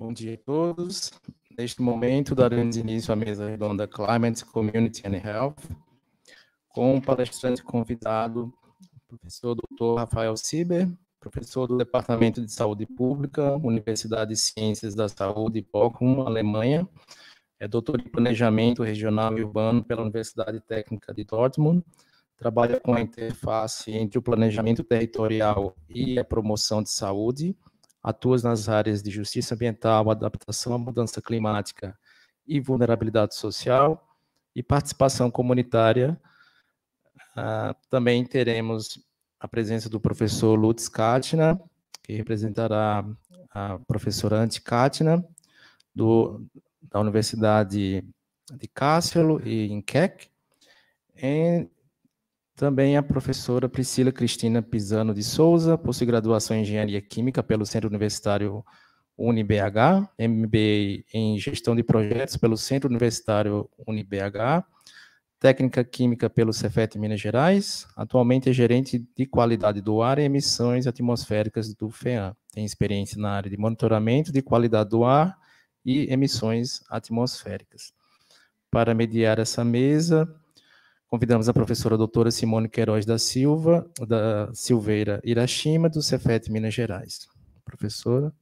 Bom dia a todos. Neste momento, daremos início à mesa redonda Climate, Community and Health, com o palestrante convidado, o professor Dr. Rafael Sieber, professor do Departamento de Saúde Pública, Universidade de Ciências da Saúde, Bochum, Alemanha. É doutor em Planejamento Regional e Urbano pela Universidade Técnica de Dortmund. Trabalha com a interface entre o planejamento territorial e a promoção de saúde. Atua nas áreas de justiça ambiental, adaptação à mudança climática e vulnerabilidade social e participação comunitária. Também teremos a presença do professor Lutz Kattner, que representará a professora Antje Kattner, da Universidade de Kassel e em Keck. E também a professora Priscila Cristina Pisano de Souza, pós-graduação em Engenharia Química pelo Centro Universitário UniBH, MBA em Gestão de Projetos pelo Centro Universitário UniBH, Técnica Química pelo Cefet Minas Gerais, atualmente é gerente de qualidade do ar e emissões atmosféricas do FEAM. Tem experiência na área de monitoramento de qualidade do ar e emissões atmosféricas. Para mediar essa mesa, convidamos a professora doutora Simone Queiroz da Silveira Irashima, do Cefet Minas Gerais. Professora.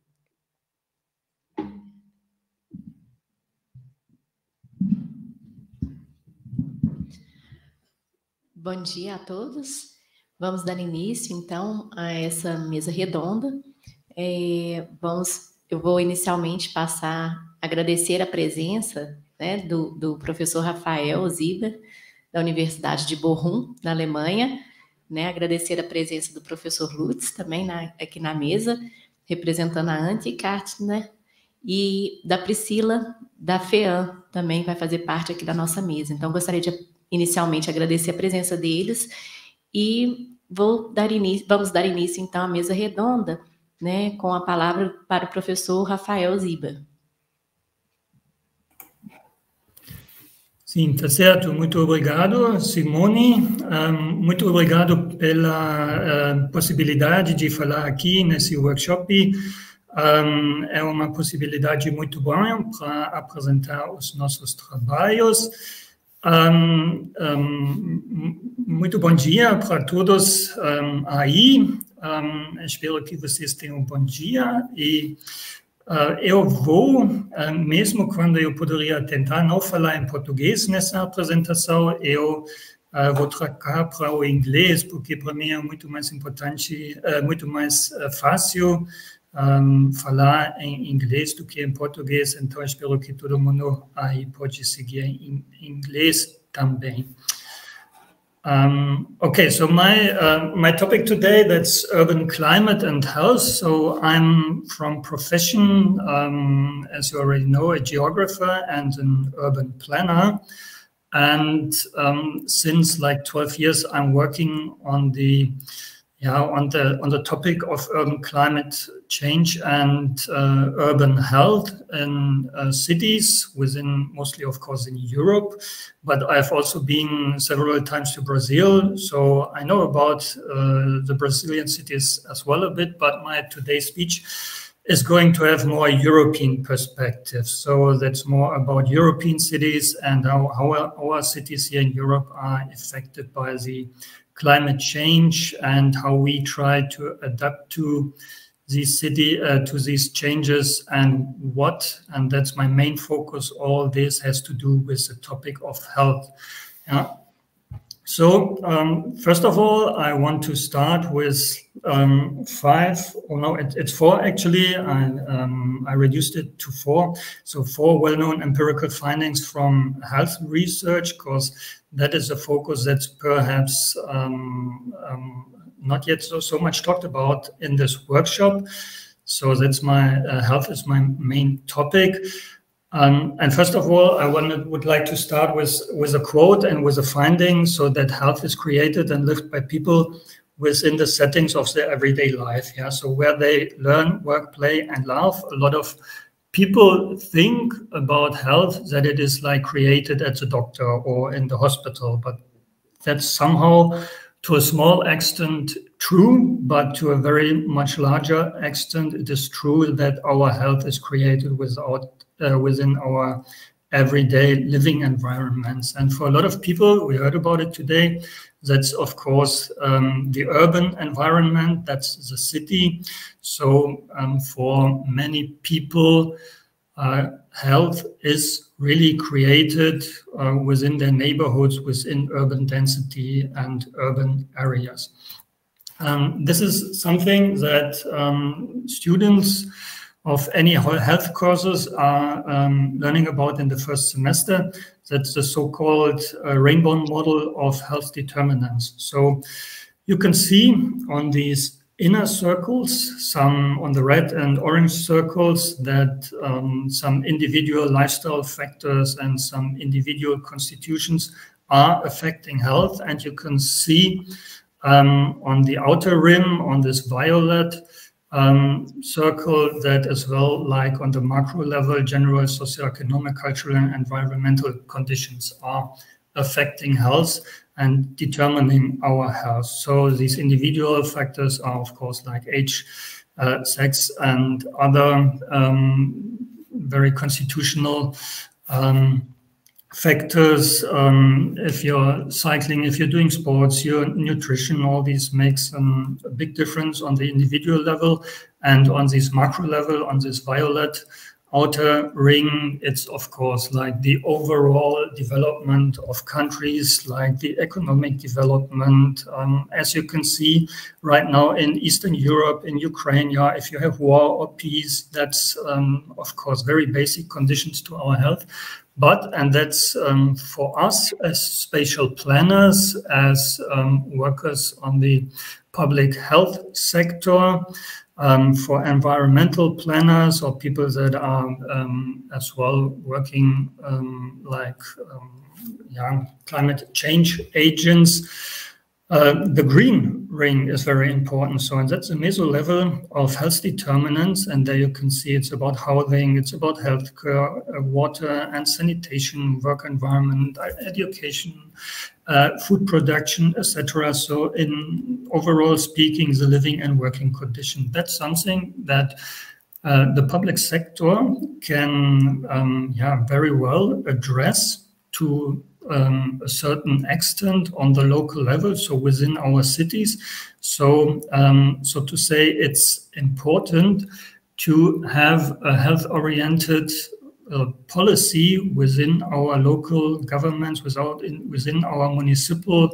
Bom dia a todos. Vamos dar início, então, a essa mesa redonda. Eu vou inicialmente agradecer a presença, né, do professor Rafael Sieber, da Universidade de Bochum, na Alemanha, né, agradecer a presença do professor Lutz também aqui na mesa, representando a Antje Kattner, e da Priscila, da FEAM, também vai fazer parte aqui da nossa mesa. Então, gostaria de inicialmente agradecer a presença deles e vamos dar início, então, à mesa redonda, né, com a palavra para o professor Rafael Sieber. Sim, tá certo. Muito obrigado, Simone. Muito obrigado pela possibilidade de falar aqui nesse workshop. É uma possibilidade muito boa para apresentar os nossos trabalhos. Muito bom dia para todos aí. Espero que vocês tenham um bom dia e eu vou, mesmo quando eu poderia tentar não falar em português nessa apresentação, eu vou trocar para o inglês, porque para mim é muito mais importante, muito mais fácil falar em inglês do que em português, então espero que todo mundo aí pode seguir em inglês também. Okay, so my topic today, that's urban climate and health. So I'm from profession, as you already know, a geographer and an urban planner. And since like 12 years, I'm working on the topic of urban climate change and urban health in cities within, mostly of course in Europe, but I've also been several times to Brazil, so I know about the Brazilian cities as well a bit, but my today's speech is going to have more European perspective. So that's more about European cities and how our cities here in Europe are affected by the climate change and how we try to adapt to these changes and that's my main focus. All this has to do with the topic of health. Yeah. So first of all, I want to start with it's 4 actually. I reduced it to 4. So 4 well-known empirical findings from health research, because that is a focus that's perhaps not yet so much talked about in this workshop. So that's health is my main topic. And first of all, I would like to start with a quote and with a finding, so that health is created and lived by people within the settings of their everyday life. Yeah, so where they learn, work, play, and laugh. A lot of people think about health that it is like created at the doctor or in the hospital, but that's somehow to a small extent true, but to a very much larger extent, it is true that our health is created within our everyday living environments. And for a lot of people, we heard about it today, that's of course the urban environment, that's the city. So for many people, health is really created within their neighborhoods, within urban density and urban areas. This is something that students of any health courses are learning about in the first semester. That's the so-called rainbow model of health determinants. So you can see on these inner circles, some on the red and orange circles, that some individual lifestyle factors and some individual constitutions are affecting health. And you can see on the outer rim, on this violet circle, that as well, like on the macro level, general socioeconomic, cultural and environmental conditions are affecting health and determining our health. So these individual factors are, of course, like age, sex, and other very constitutional factors. If you're cycling, if you're doing sports, your nutrition, all these makes a big difference on the individual level. And on this macro level, on this violet outer ring, it's of course like the overall development of countries, like the economic development. As you can see right now in Eastern Europe, in Ukraine, yeah, if you have war or peace, that's of course very basic conditions to our health. But, and that's for us as spatial planners, as workers on the public health sector, for environmental planners or people that are as well working climate change agents, the green ring is very important. So, and that's the meso level of health determinants. And there you can see it's about housing, it's about healthcare, water and sanitation, work environment, education, food production, etc. So in overall speaking, the living and working condition, that's something that the public sector can very well address to a certain extent on the local level, so within our cities. So, so to say, it's important to have a health-oriented policy within our local governments, within our municipal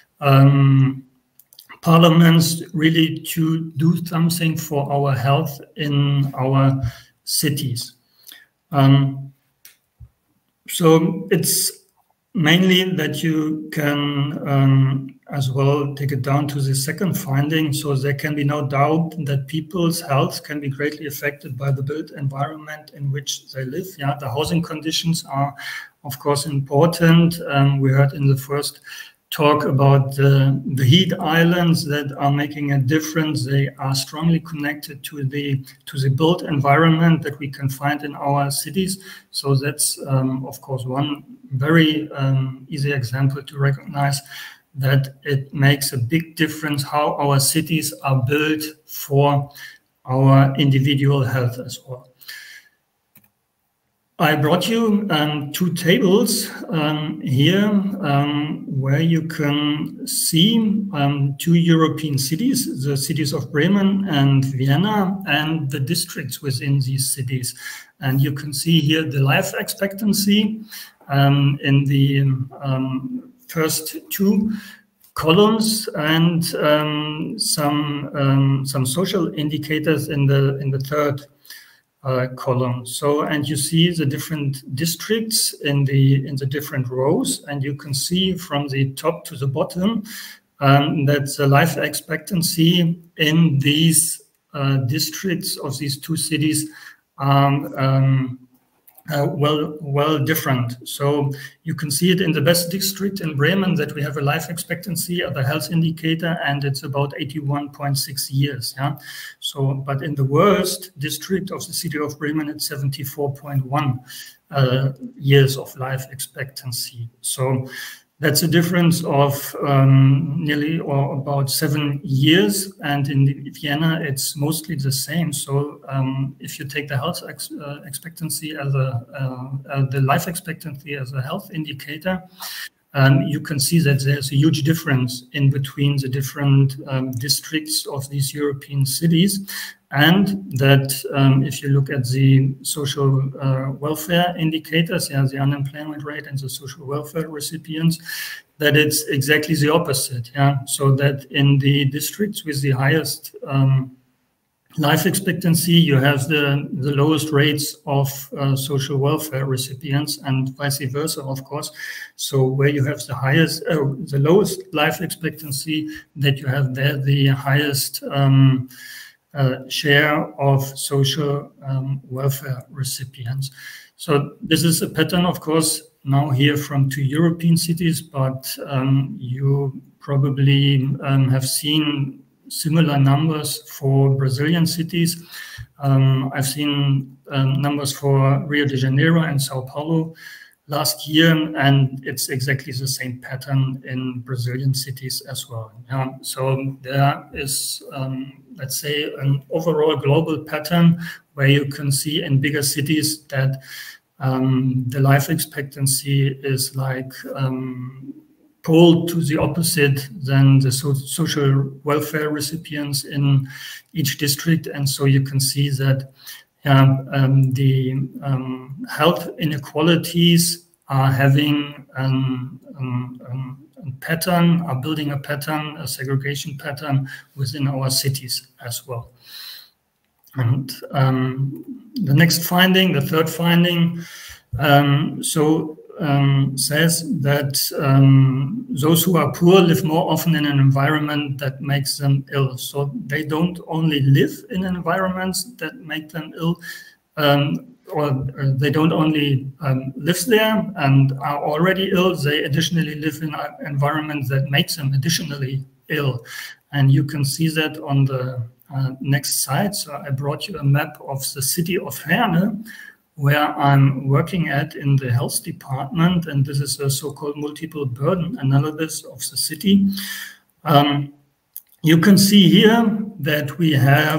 parliaments, really to do something for our health in our cities. So it's mainly that you can as well take it down to the second finding. So there can be no doubt that people's health can be greatly affected by the built environment in which they live. Yeah, the housing conditions are, of course, important. We heard in the first talk about the heat islands that are making a difference. They are strongly connected to the built environment that we can find in our cities. So that's, of course, one very easy example to recognize that it makes a big difference how our cities are built for our individual health as well. I brought you two tables here where you can see two European cities, the cities of Bremen and Vienna, and the districts within these cities. And you can see here the life expectancy in the first two columns, and some social indicators in the third column. So, and you see the different districts in the different rows, and you can see from the top to the bottom that the life expectancy in these districts of these two cities are well different. So you can see it in the best district in Bremen that we have a life expectancy of the health indicator, and it's about 81.6 years. Yeah. So, but in the worst district of the city of Bremen, it's 74.1 years of life expectancy. So That's a difference of nearly or about 7 years, and in Vienna it's mostly the same. So if you take the health expectancy as the life expectancy as a health indicator, you can see that there's a huge difference in between the different districts of these European cities, and that if you look at the social welfare indicators, the unemployment rate and the social welfare recipients, that it's exactly the opposite. So that in the districts with the highest life expectancy, you have the lowest rates of social welfare recipients, and vice versa, of course. So where you have the lowest life expectancy, that you have there the highest share of social welfare recipients. So this is a pattern, of course, now here from 2 European cities, but you probably have seen similar numbers for Brazilian cities. I've seen numbers for Rio de Janeiro and Sao Paulo last year, and it's exactly the same pattern in Brazilian cities as well. So there is, let's say, an overall global pattern where you can see in bigger cities that the life expectancy is like pole to the opposite than the social welfare recipients in each district. And so you can see that the health inequalities are having a pattern, are building a pattern, a segregation pattern within our cities as well. And the next finding, the third finding, says that those who are poor live more often in an environment that makes them ill. So they don't only live in environments that make them ill, or they don't only live there and are already ill, they additionally live in an environment that makes them additionally ill. And you can see that on the next slide. So I brought you a map of the city of Herne, where I'm working at in the health department, and this is a so-called multiple burden analysis of the city. You can see here that we have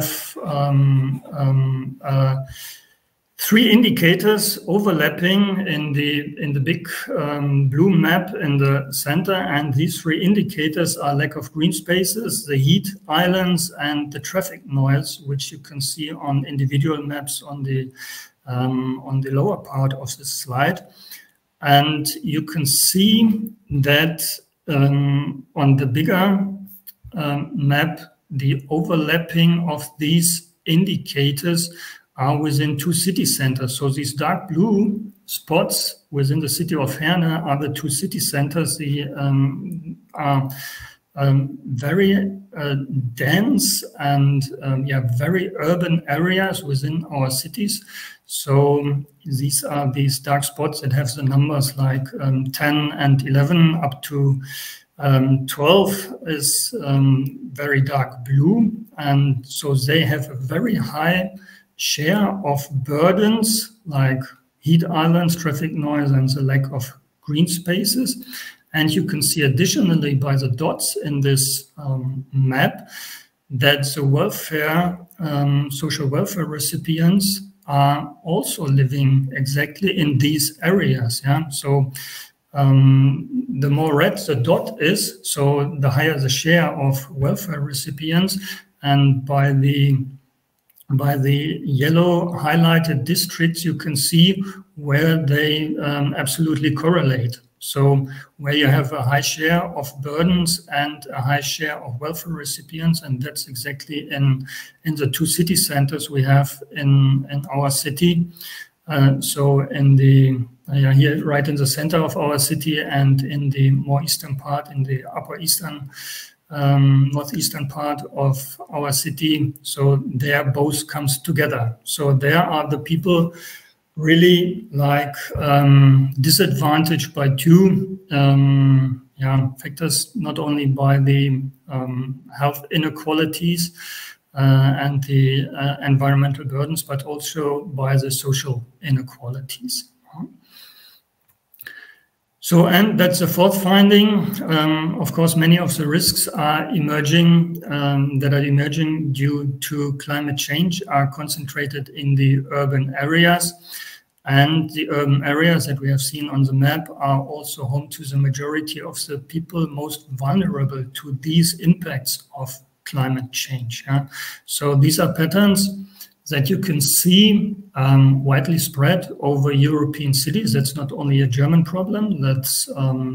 3 indicators overlapping in the big blue map in the center, and these 3 indicators are lack of green spaces, the heat islands, and the traffic noise, which you can see on individual maps on the lower part of the slide. And you can see that on the bigger map, the overlapping of these indicators are within 2 city centers. So these dark blue spots within the city of Herne are the 2 city centers. They are very dense and very urban areas within our cities. So these are these dark spots that have the numbers like 10 and 11 up to 12 is very dark blue. And so they have a very high share of burdens like heat islands, traffic noise, and the lack of green spaces. And you can see additionally by the dots in this map that the welfare, social welfare recipients are also living exactly in these areas. So the more red the dot is, so the higher the share of welfare recipients, and by the yellow highlighted districts, you can see where they absolutely correlate. So where you have a high share of burdens and a high share of welfare recipients, and that's exactly in the 2 city centers we have in our city. So in the here right in the center of our city, and in the more eastern part, in the upper eastern northeastern part of our city. So there both comes together. So there are the people really like disadvantaged by 2 factors, not only by the health inequalities and the environmental burdens, but also by the social inequalities. So, and that's the fourth finding. Of course, many of the risks are emerging, that are emerging due to climate change are concentrated in the urban areas. And the urban areas that we have seen on the map are also home to the majority of the people most vulnerable to these impacts of climate change. Yeah? So these are patterns that you can see widely spread over European cities. That's not only a German problem, that's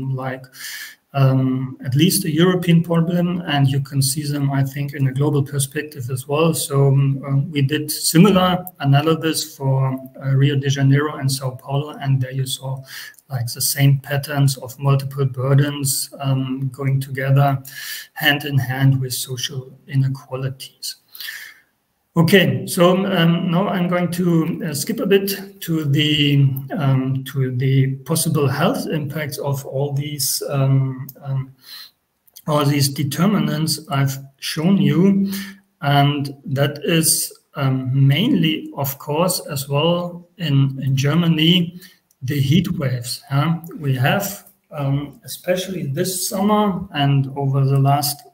at least a European problem, and you can see them, I think, in a global perspective as well. So we did similar analysis for Rio de Janeiro and Sao Paulo, and there you saw like the same patterns of multiple burdens going together hand in hand with social inequalities. Okay, so now I'm going to skip a bit to the possible health impacts of all these determinants I've shown you, and that is mainly, of course, as well in Germany, the heat waves. We have, especially this summer and over the last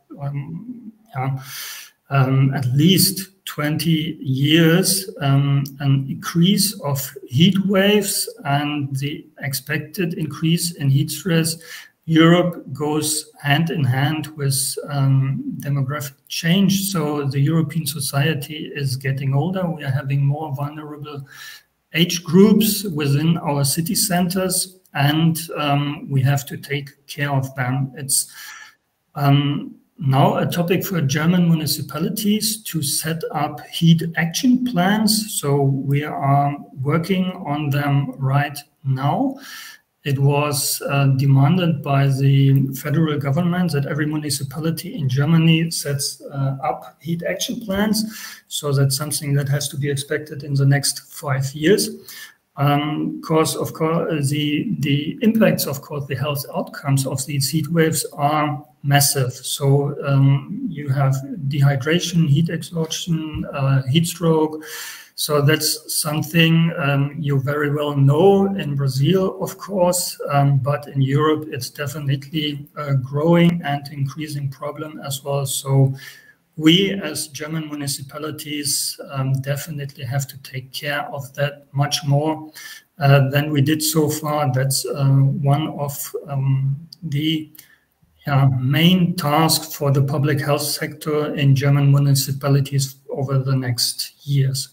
at least 20 years, an increase of heat waves and the expected increase in heat stress. Europe goes hand in hand with demographic change. So the European society is getting older. We are having more vulnerable age groups within our city centers, and we have to take care of them. It's now a topic for German municipalities to set up heat action plans. So we are working on them right now. It was demanded by the federal government that every municipality in Germany sets up heat action plans. So that's something that has to be expected in the next 5 years. Because of course the impacts, of course, the health outcomes of these heat waves are massive. So you have dehydration, heat exhaustion, heat stroke. So that's something you very well know in Brazil, of course, but in Europe it's definitely a growing and increasing problem as well. So we as German municipalities definitely have to take care of that much more than we did so far. That's one of the main tasks for the public health sector in German municipalities over the next years.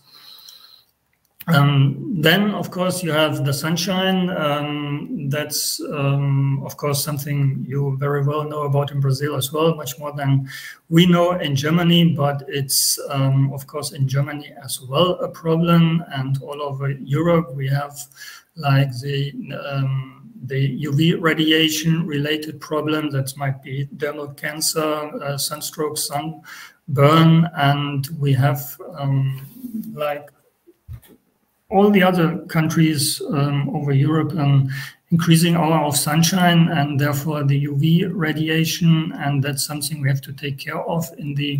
Then, of course, you have the sunshine. That's, of course, something you very well know about in Brazil as well, much more than we know in Germany. But it's, of course, in Germany as well a problem. And all over Europe, we have like the UV radiation related problem that might be dermal cancer, sunstroke, sunburn. And we have like all the other countries over Europe increasing hour of sunshine and therefore the UV radiation, and that's something we have to take care of in the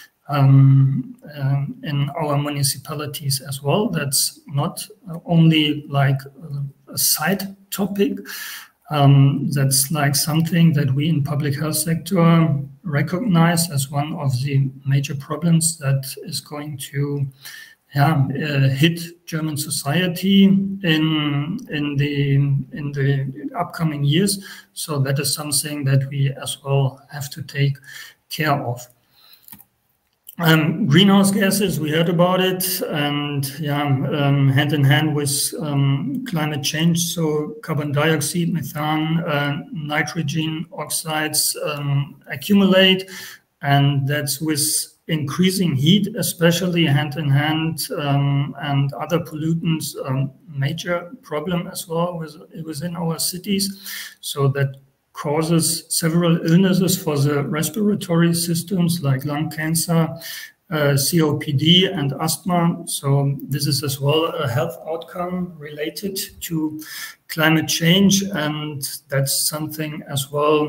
in our municipalities as well. That's not only like a side topic. That's like something that we in public health sector recognize as one of the major problems that is going to hit German society in the upcoming years. So that is something that we as well have to take care of. Greenhouse gases, we heard about it, and hand in hand with climate change. So carbon dioxide, methane, nitrogen oxides accumulate, and that's with increasing heat, especially hand in hand, and other pollutants, major problem as well within our cities. So that causes several illnesses for the respiratory systems like lung cancer, COPD and asthma. So this is as well a health outcome related to climate change, and that's something as well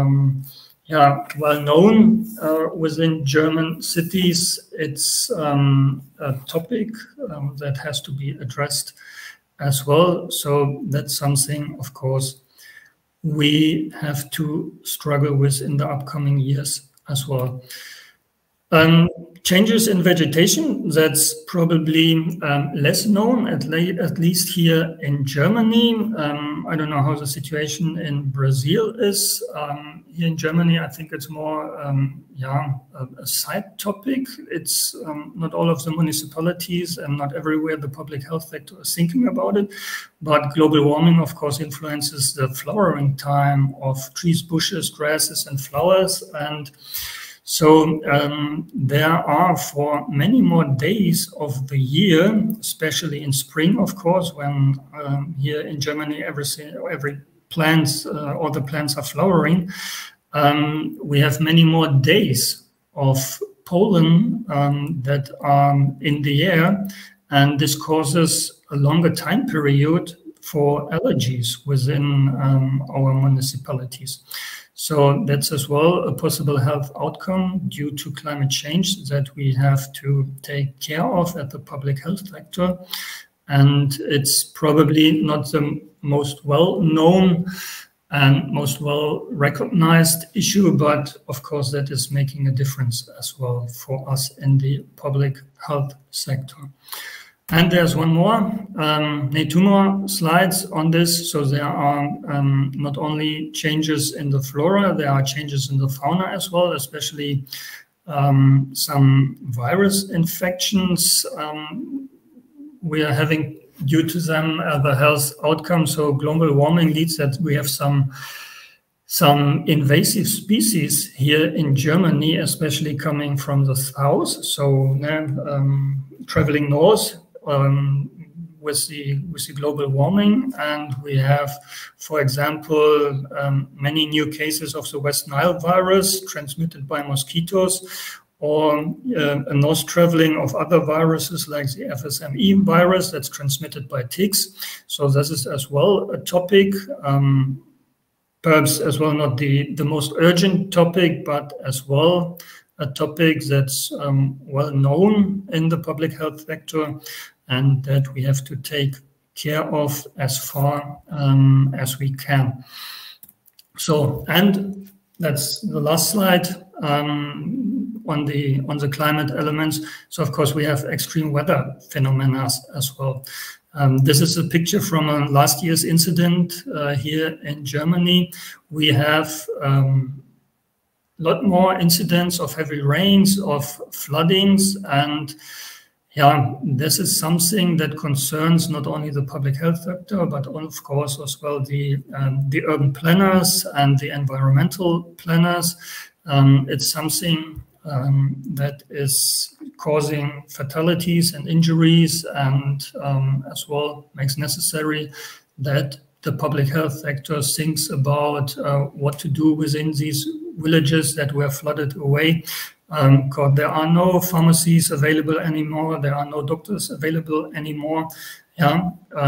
well known within German cities. It's a topic that has to be addressed as well. So that's something, of course, we have to struggle with in the upcoming years as well. Changes in vegetation, that's probably less known, at least here in Germany. I don't know how the situation in Brazil is. Here in Germany, I think it's more a side topic. It's not all of the municipalities and not everywhere the public health sector is thinking about it. But global warming, of course, influences the flowering time of trees, bushes, grasses, and flowers. And so there are, for many more days of the year, especially in spring, of course, when here in Germany all the plants are flowering, we have many more days of pollen that are in the air, and this causes a longer time period for allergies within our municipalities. So that's as well a possible health outcome due to climate change that we have to take care of at the public health sector. And it's probably not the most well-known and most well-recognized issue, but of course that is making a difference as well for us in the public health sector. And there's one more, two more slides on this. So there are not only changes in the flora, there are changes in the fauna as well, especially some virus infections we are having due to them the health outcomes. So global warming leads that we have some invasive species here in Germany, especially coming from the south. So traveling north with the global warming, and we have, for example, many new cases of the West Nile virus transmitted by mosquitoes, or a north traveling of other viruses like the FSME virus that's transmitted by ticks. So this is as well a topic, perhaps as well not the most urgent topic, but as well a topic that's well known in the public health sector and that we have to take care of as far as we can. So, and that's the last slide on the climate elements. So of course we have extreme weather phenomena as well. This is a picture from a last year's incident here in Germany. We have lot more incidents of heavy rains, of floodings, and yeah, this is something that concerns not only the public health sector, but of course as well the urban planners and the environmental planners. It's something that is causing fatalities and injuries, and as well makes necessary that the public health sector thinks about what to do within these villages that were flooded away. Because there are no pharmacies available anymore, there are no doctors available anymore. Yeah,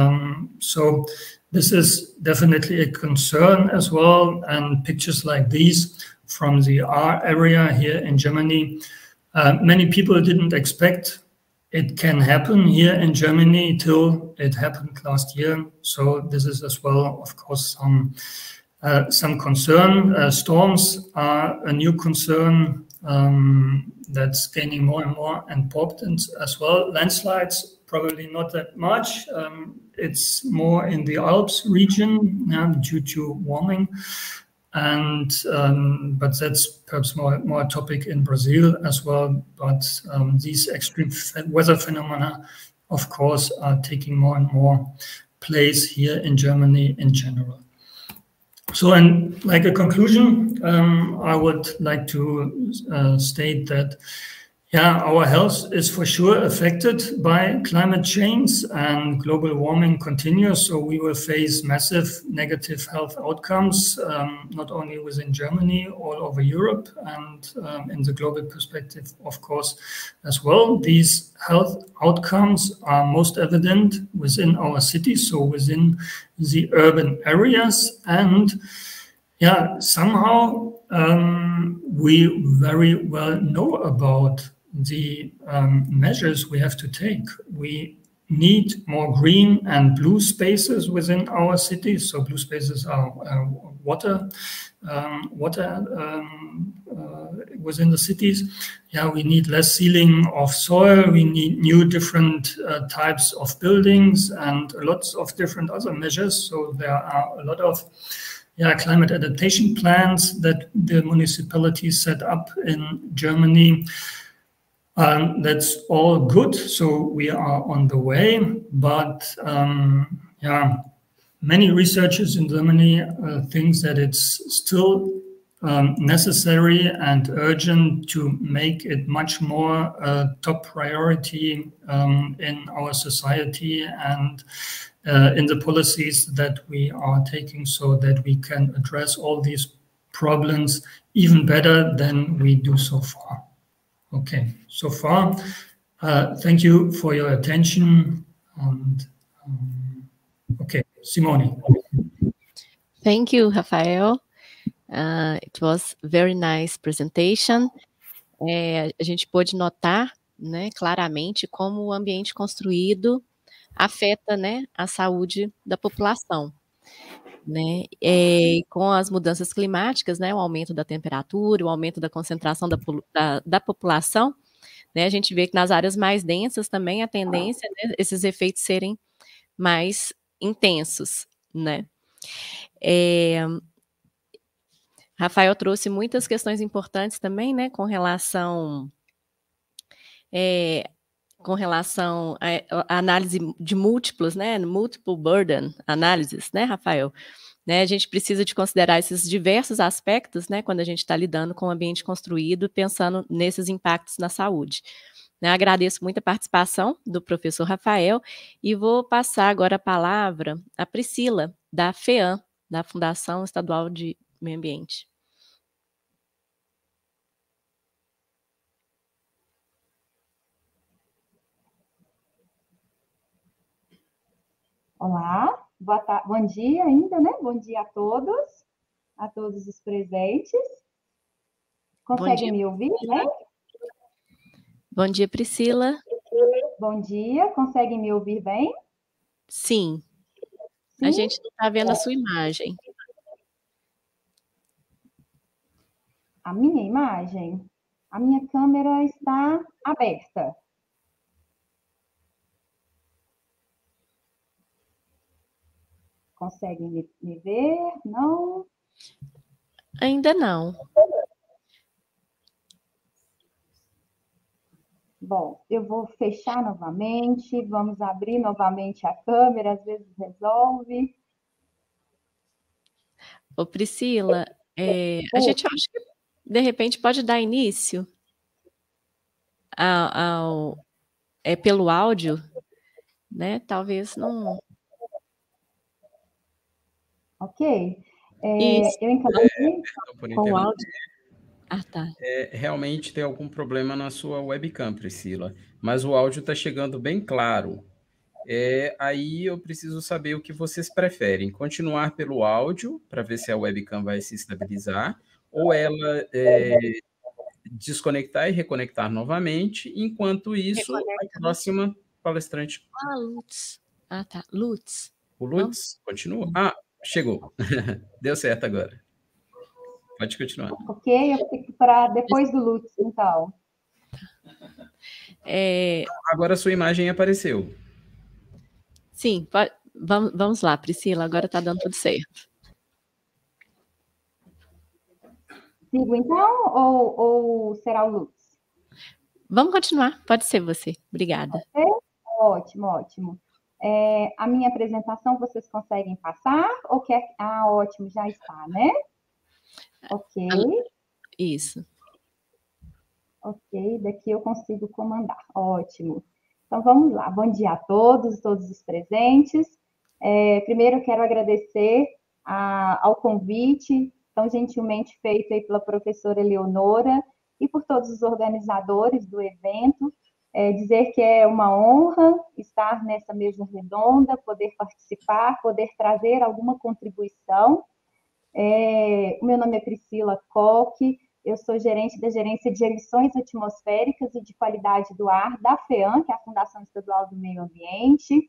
so this is definitely a concern as well. And pictures like these from the Ruhr area here in Germany, many people didn't expect it can happen here in Germany till it happened last year. So this is as well, of course, some concern. Storms are a new concern that's gaining more and more importance as well. Landslides, probably not that much. It's more in the Alps region due to warming. And but that's perhaps more a topic in Brazil as well. But these extreme weather phenomena, of course, are taking more and more place here in Germany in general. So, and like a conclusion, I would like to state that, yeah, our health is for sure affected by climate change, and global warming continues. So we will face massive negative health outcomes, not only within Germany, all over Europe, and in the global perspective, of course, as well. These health outcomes are most evident within our cities, so within the urban areas. And yeah, somehow we very well know about the measures we have to take. We need more green and blue spaces within our cities. So blue spaces are water within the cities. Yeah, we need less sealing of soil. We need new different types of buildings and lots of different other measures. So there are a lot of climate adaptation plans that the municipalities set up in Germany. That's all good. So we are on the way, but many researchers in Germany think that it's still necessary and urgent to make it much more top priority in our society and in the policies that we are taking, so that we can address all these problems even better than we do so far. Okay, so far, thank you for your attention. And okay, Simone. Thank you, Rafael. It was a very nice presentation. A gente pôde notar, né, claramente como o ambiente construído afeta, né, a saúde da população, né? Com as mudanças climáticas, né, o aumento da temperatura, o aumento da concentração da população, né, a gente vê que nas áreas mais densas também a tendência, né, esses efeitos serem mais intensos, né? Rafael trouxe muitas questões importantes também, né, com relação à análise de múltiplos, né, multiple burden analysis, né, Rafael? Né, a gente precisa de considerar esses diversos aspectos, né, quando a gente está lidando com o ambiente construído, pensando nesses impactos na saúde. Né, agradeço muito a participação do professor Rafael e vou passar agora a palavra à Priscila, da FEAM, da Fundação Estadual de Meio Ambiente. Olá, bom dia ainda, né? Bom dia a todos os presentes. Conseguem me ouvir, né? Bom dia, Priscila. Bom dia, conseguem me ouvir bem? Sim. Sim? A gente não está vendo a sua imagem. A minha imagem? A minha câmera está aberta. Conseguem me ver? Não? Ainda não. Bom, eu vou fechar novamente, vamos abrir novamente a câmera, às vezes resolve. Ô, Priscila, a gente acha que, de repente, pode dar início pelo áudio, né? Talvez não... Ok. Eu encaminhei com o áudio. Tá. Realmente tem algum problema na sua webcam, Priscila, mas o áudio está chegando bem claro. Aí eu preciso saber o que vocês preferem, continuar pelo áudio, para ver se a webcam vai se estabilizar, ou ela desconectar e reconectar novamente, enquanto isso, a próxima palestrante... Lutz. Tá, Lutz. O Lutz, continua? Chegou. Deu certo agora. Pode continuar. Ok, eu fico para depois do Lutz, então. Agora a sua imagem apareceu. Sim, vamos lá, Priscila, agora está dando tudo certo. Sigo então, ou será o Lutz? Vamos continuar, pode ser você. Obrigada. Ótimo, ótimo. A minha apresentação vocês conseguem passar? Ou quer... ótimo, já está, né? Ok. Isso. Ok, daqui eu consigo comandar. Ótimo. Então, vamos lá. Bom dia a todos os presentes. Primeiro, eu quero agradecer ao convite tão gentilmente feito aí pela professora Eleonora e por todos os organizadores do evento. Dizer que é uma honra estar nessa mesa redonda, poder participar, poder trazer alguma contribuição. O meu nome é Priscila Koch, eu sou gerente da Gerência de Emissões Atmosféricas e de Qualidade do Ar da FEAM, que é a Fundação Estadual do Meio Ambiente,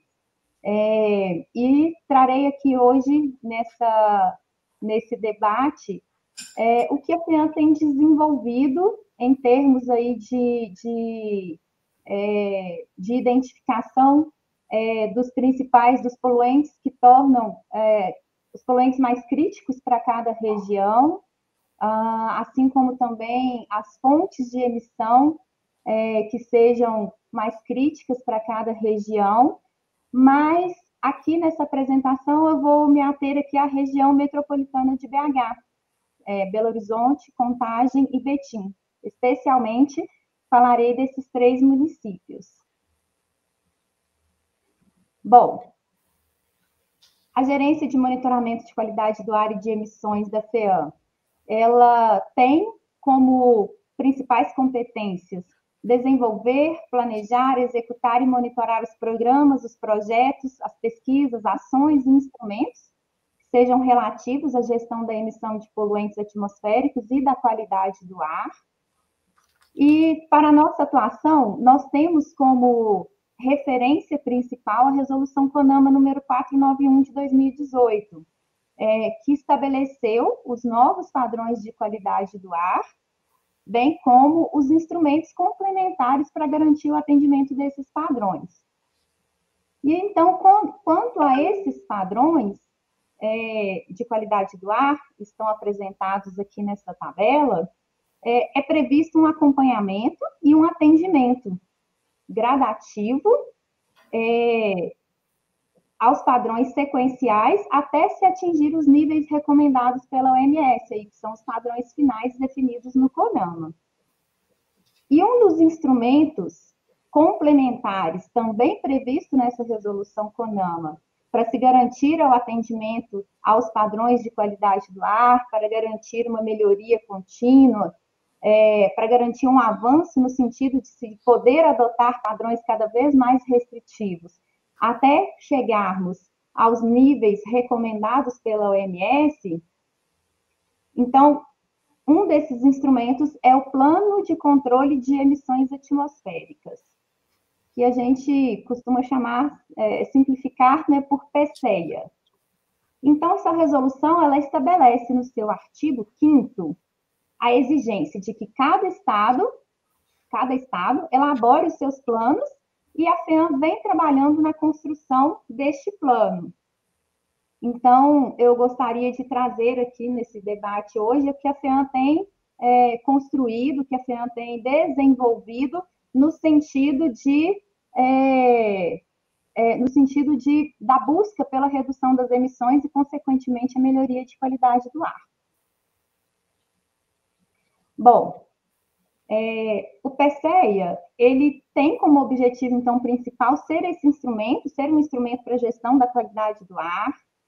e trarei aqui hoje, nesse debate, o que a FEAM tem desenvolvido em termos aí de identificação dos poluentes que tornam os poluentes mais críticos para cada região, assim como também as fontes de emissão que sejam mais críticas para cada região, mas aqui nessa apresentação eu vou me ater aqui à região metropolitana de BH, Belo Horizonte, Contagem e Betim. Especialmente falarei desses 3 municípios. Bom, a Gerência de Monitoramento de Qualidade do Ar e de Emissões da FEAM, ela tem como principais competências desenvolver, planejar, executar e monitorar os programas, os projetos, as pesquisas, ações e instrumentos que sejam relativos à gestão da emissão de poluentes atmosféricos e da qualidade do ar. E para a nossa atuação, nós temos como referência principal a Resolução CONAMA número 491 de 2018, que estabeleceu os novos padrões de qualidade do ar, bem como os instrumentos complementares para garantir o atendimento desses padrões. E então, quanto a esses padrões de qualidade do ar, que estão apresentados aqui nessa tabela, é previsto um acompanhamento e um atendimento gradativo aos padrões sequenciais até se atingir os níveis recomendados pela OMS, aí, que são os padrões finais definidos no CONAMA. E um dos instrumentos complementares também previsto nessa resolução CONAMA para se garantir o atendimento aos padrões de qualidade do ar, para garantir uma melhoria contínua, para garantir um avanço no sentido de se poder adotar padrões cada vez mais restritivos, até chegarmos aos níveis recomendados pela OMS. Então, um desses instrumentos é o Plano de Controle de Emissões Atmosféricas, que a gente costuma chamar, simplificar, né, por PCEA. Então, essa resolução, ela estabelece no seu artigo 5º a exigência de que cada estado elabore os seus planos e a FEAM vem trabalhando na construção deste plano. Então, eu gostaria de trazer aqui nesse debate hoje o que a FEAM tem construído, o que a FEAM tem desenvolvido no sentido da busca pela redução das emissões e, consequentemente, a melhoria de qualidade do ar. Bom, o PCEA, ele tem como objetivo, então, principal ser um instrumento para a gestão da qualidade do ar,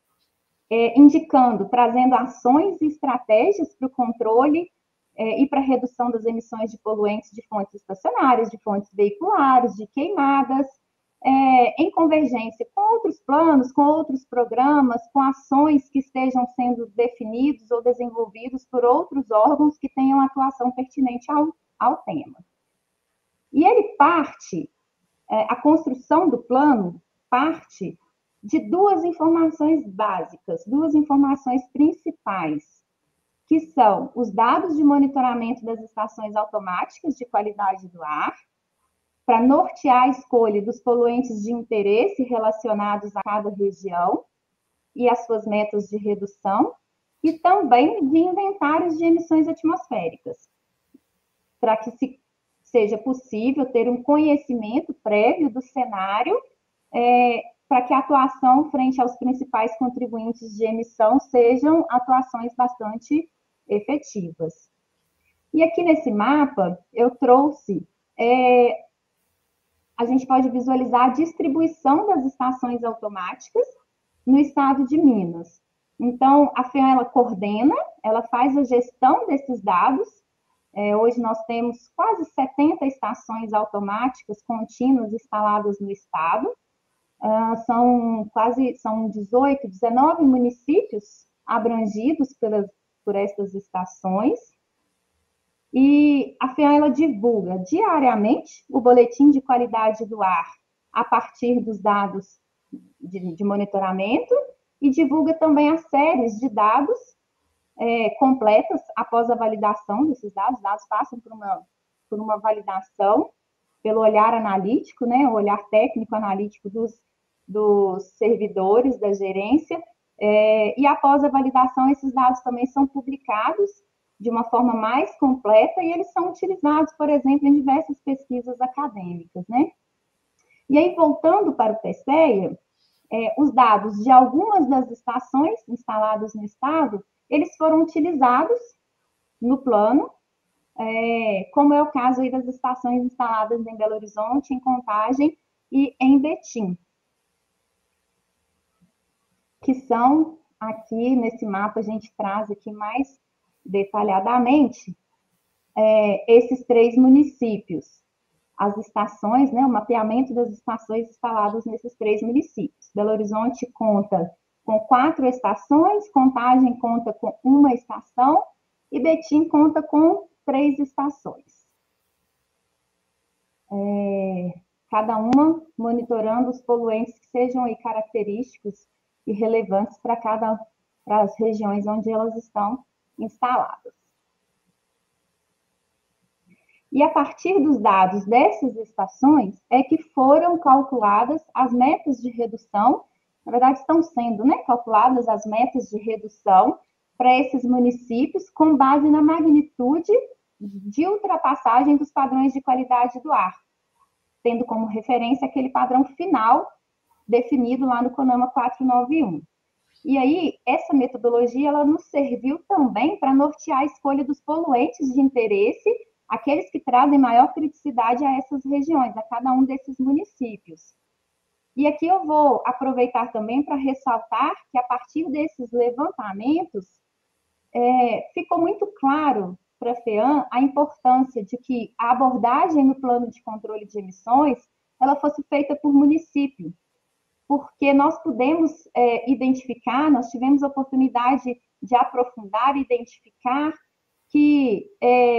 trazendo ações e estratégias para o controle e para a redução das emissões de poluentes de fontes estacionárias, de fontes veiculares, de queimadas, em convergência com outros planos, com outros programas, com ações que estejam sendo definidos ou desenvolvidos por outros órgãos que tenham atuação pertinente ao tema. E ele a construção do plano parte de 2 informações básicas, 2 informações principais, que são os dados de monitoramento das estações automáticas de qualidade do ar, para nortear a escolha dos poluentes de interesse relacionados a cada região e as suas metas de redução, e também de inventários de emissões atmosféricas, para que seja possível ter um conhecimento prévio do cenário, para que a atuação frente aos principais contribuintes de emissão sejam atuações bastante efetivas. E aqui nesse mapa, eu trouxe a gente pode visualizar a distribuição das estações automáticas no estado de Minas. Então, a FEAM, ela coordena, ela faz a gestão desses dados. Hoje nós temos quase 70 estações automáticas contínuas instaladas no estado. São 18, 19 municípios abrangidos por estas estações. E a FEAM, ela divulga diariamente o boletim de qualidade do ar a partir dos dados de monitoramento e divulga também as séries de dados completas após a validação desses dados. Os dados passam por uma validação pelo olhar analítico, né, o olhar técnico-analítico dos servidores da gerência, e após a validação, esses dados também são publicados de uma forma mais completa e eles são utilizados, por exemplo, em diversas pesquisas acadêmicas, né? E aí, voltando para o PCEA, os dados de algumas das estações instaladas no estado, eles foram utilizados no plano, como é o caso aí das estações instaladas em Belo Horizonte, em Contagem e em Betim, que são aqui nesse mapa, a gente traz aqui mais detalhadamente esses 3 municípios, as estações, né, o mapeamento das estações instaladas nesses 3 municípios. Belo Horizonte conta com 4 estações, Contagem conta com 1 estação e Betim conta com 3 estações. Cada uma monitorando os poluentes que sejam aí característicos e relevantes para as regiões onde elas estão instaladas. E a partir dos dados dessas estações é que foram calculadas as metas de redução, na verdade estão sendo, né, calculadas as metas de redução para esses municípios com base na magnitude de ultrapassagem dos padrões de qualidade do ar, tendo como referência aquele padrão final definido lá no CONAMA 491. E aí, essa metodologia, ela nos serviu também para nortear a escolha dos poluentes de interesse, aqueles que trazem maior criticidade a essas regiões, a cada um desses municípios. E aqui eu vou aproveitar também para ressaltar que, a partir desses levantamentos, ficou muito claro para a FEAM a importância de que a abordagem no plano de controle de emissões ela fosse feita por município, porque nós pudemos identificar, nós tivemos a oportunidade de aprofundar e identificar que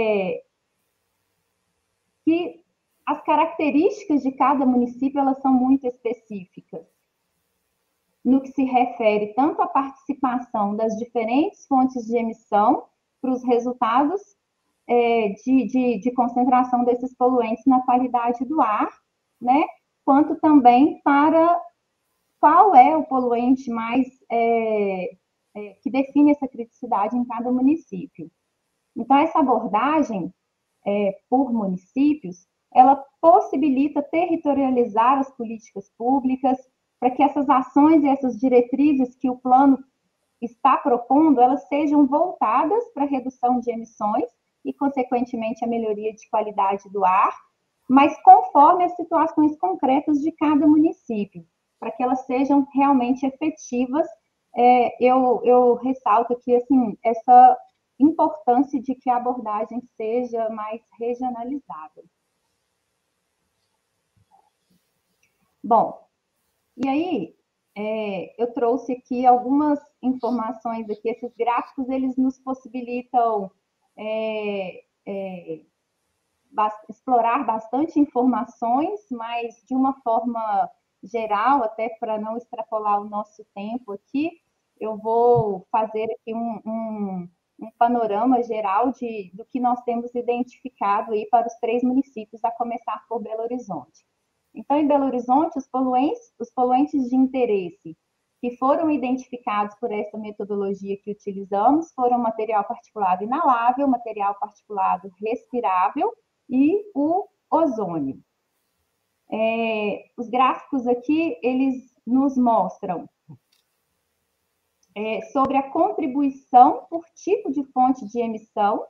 as características de cada município elas são muito específicas, no que se refere tanto à participação das diferentes fontes de emissão para os resultados de concentração desses poluentes na qualidade do ar, né, quanto também para qual é o poluente mais que define essa criticidade em cada município. Então, essa abordagem por municípios, ela possibilita territorializar as políticas públicas para que essas ações e essas diretrizes que o plano está propondo, elas sejam voltadas para a redução de emissões e, consequentemente, a melhoria de qualidade do ar, mas conforme as situações concretas de cada município, para que elas sejam realmente efetivas. Eu ressalto aqui assim, essa importância de que a abordagem seja mais regionalizada. Bom, e aí eu trouxe aqui algumas informações aqui, esses gráficos, eles nos possibilitam explorar bastante informações, mas de uma forma geral, até para não extrapolar o nosso tempo aqui, eu vou fazer aqui um panorama geral do que nós temos identificado aí para os 3 municípios, a começar por Belo Horizonte. Então, em Belo Horizonte, os poluentes de interesse que foram identificados por essa metodologia que utilizamos foram material particulado inalável, material particulado respirável e o ozônio. Os gráficos aqui, eles nos mostram sobre a contribuição por tipo de fonte de emissão.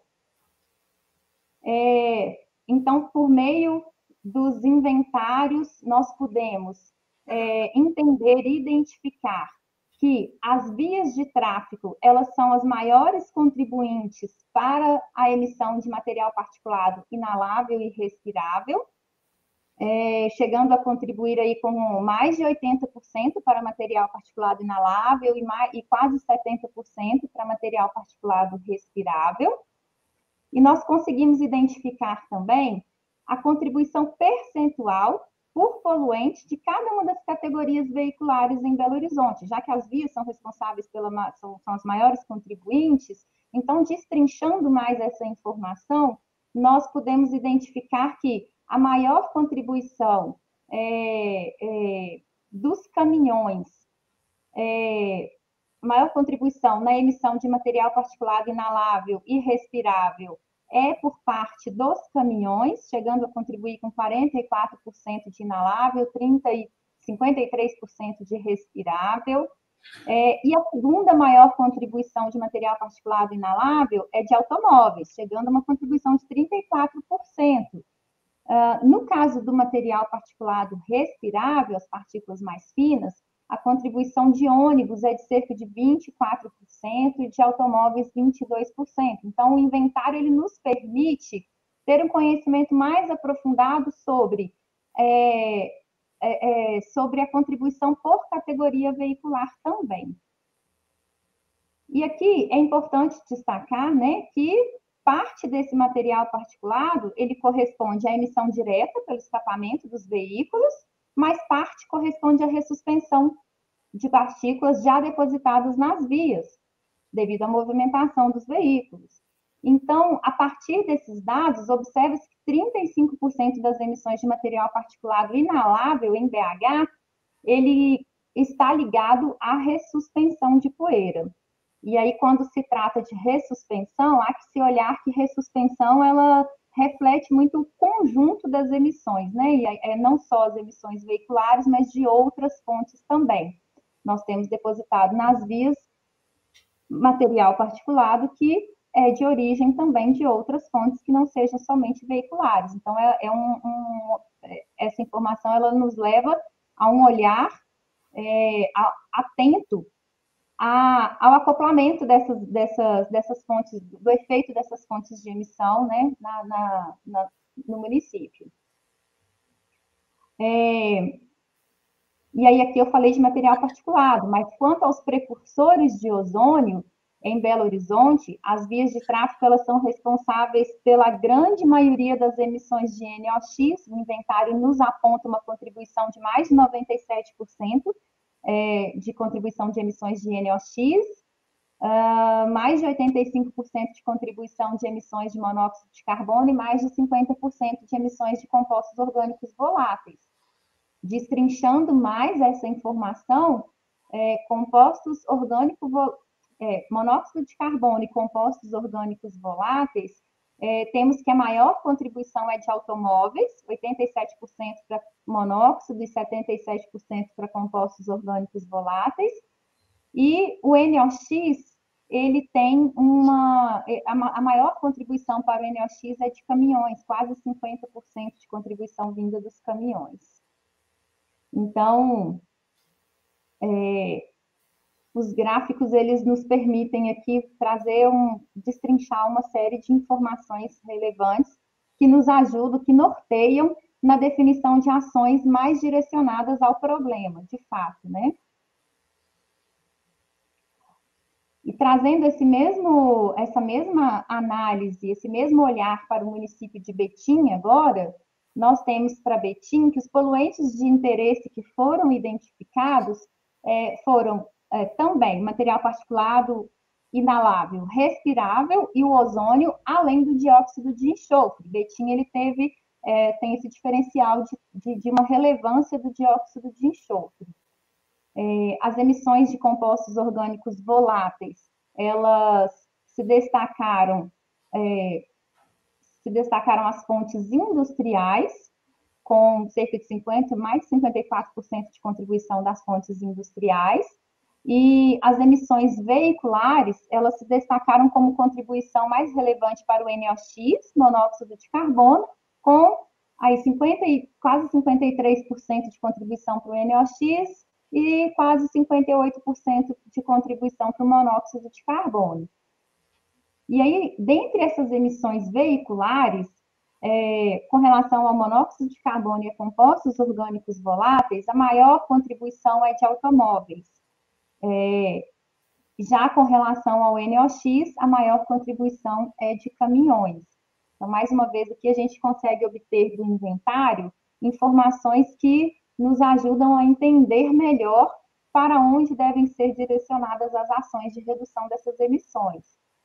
Então, por meio dos inventários, nós podemos entender e identificar que as vias de tráfego, elas são as maiores contribuintes para a emissão de material particulado inalável e respirável, chegando a contribuir aí com mais de 80% para material particulado inalável e quase 70% para material particulado respirável. E nós conseguimos identificar também a contribuição percentual por poluente de cada uma das categorias veiculares em Belo Horizonte, já que as vias são responsáveis são as maiores contribuintes. Então, destrinchando mais essa informação, nós podemos identificar que a maior contribuição dos caminhões, maior contribuição na emissão de material particulado inalável e respirável é por parte dos caminhões, chegando a contribuir com 44% de inalável, 53% de respirável. E a segunda maior contribuição de material particulado inalável é de automóveis, chegando a uma contribuição de 34%. No caso do material particulado respirável, as partículas mais finas, a contribuição de ônibus é de cerca de 24% e de automóveis 22%. Então, o inventário ele nos permite ter um conhecimento mais aprofundado sobre a contribuição por categoria veicular também. E aqui é importante destacar, né, que parte desse material particulado, ele corresponde à emissão direta pelo escapamento dos veículos, mas parte corresponde à ressuspensão de partículas já depositadas nas vias, devido à movimentação dos veículos. Então, a partir desses dados, observa-se que 35% das emissões de material particulado inalável em BH, ele está ligado à ressuspensão de poeira. E aí, quando se trata de ressuspensão, há que se olhar que ressuspensão, ela reflete muito o conjunto das emissões, né? E não só as emissões veiculares, mas de outras fontes também. Nós temos depositado nas vias material particulado que é de origem também de outras fontes que não sejam somente veiculares. Então, essa informação ela nos leva a um olhar atento ao acoplamento dessas fontes, do efeito dessas fontes de emissão, né, no município. E aí aqui eu falei de material particulado, mas quanto aos precursores de ozônio, em Belo Horizonte, as vias de tráfego elas são responsáveis pela grande maioria das emissões de NOx. O inventário nos aponta uma contribuição de mais de 97% de contribuição de emissões de NOx, mais de 85% de contribuição de emissões de monóxido de carbono e mais de 50% de emissões de compostos orgânicos voláteis. Destrinchando mais essa informação, compostos orgânicos, monóxido de carbono e compostos orgânicos voláteis, temos que a maior contribuição é de automóveis, 87% para monóxido e 77% para compostos orgânicos voláteis, e o NOx, ele tem a maior contribuição para o NOx é de caminhões, quase 50% de contribuição vinda dos caminhões. Então, os gráficos, eles nos permitem aqui destrinchar uma série de informações relevantes que nos ajudam, que norteiam na definição de ações mais direcionadas ao problema, de fato, né? E trazendo essa mesma análise, esse mesmo olhar para o município de Betim agora, nós temos para Betim que os poluentes de interesse que foram identificados foram também material particulado inalável, respirável e o ozônio, além do dióxido de enxofre. Betim ele tem esse diferencial de uma relevância do dióxido de enxofre. As emissões de compostos orgânicos voláteis, elas se destacaram as fontes industriais, com cerca de mais de 54% de contribuição das fontes industriais, e as emissões veiculares, elas se destacaram como contribuição mais relevante para o NOx, monóxido de carbono, com aí quase 53% de contribuição para o NOx e quase 58% de contribuição para o monóxido de carbono. E aí, dentre essas emissões veiculares, com relação ao monóxido de carbono e a compostos orgânicos voláteis, a maior contribuição é de automóveis. Já com relação ao NOx, a maior contribuição é de caminhões. Então, mais uma vez, aqui a gente consegue obter do inventário informações que nos ajudam a entender melhor para onde devem ser direcionadas as ações de redução dessas emissões.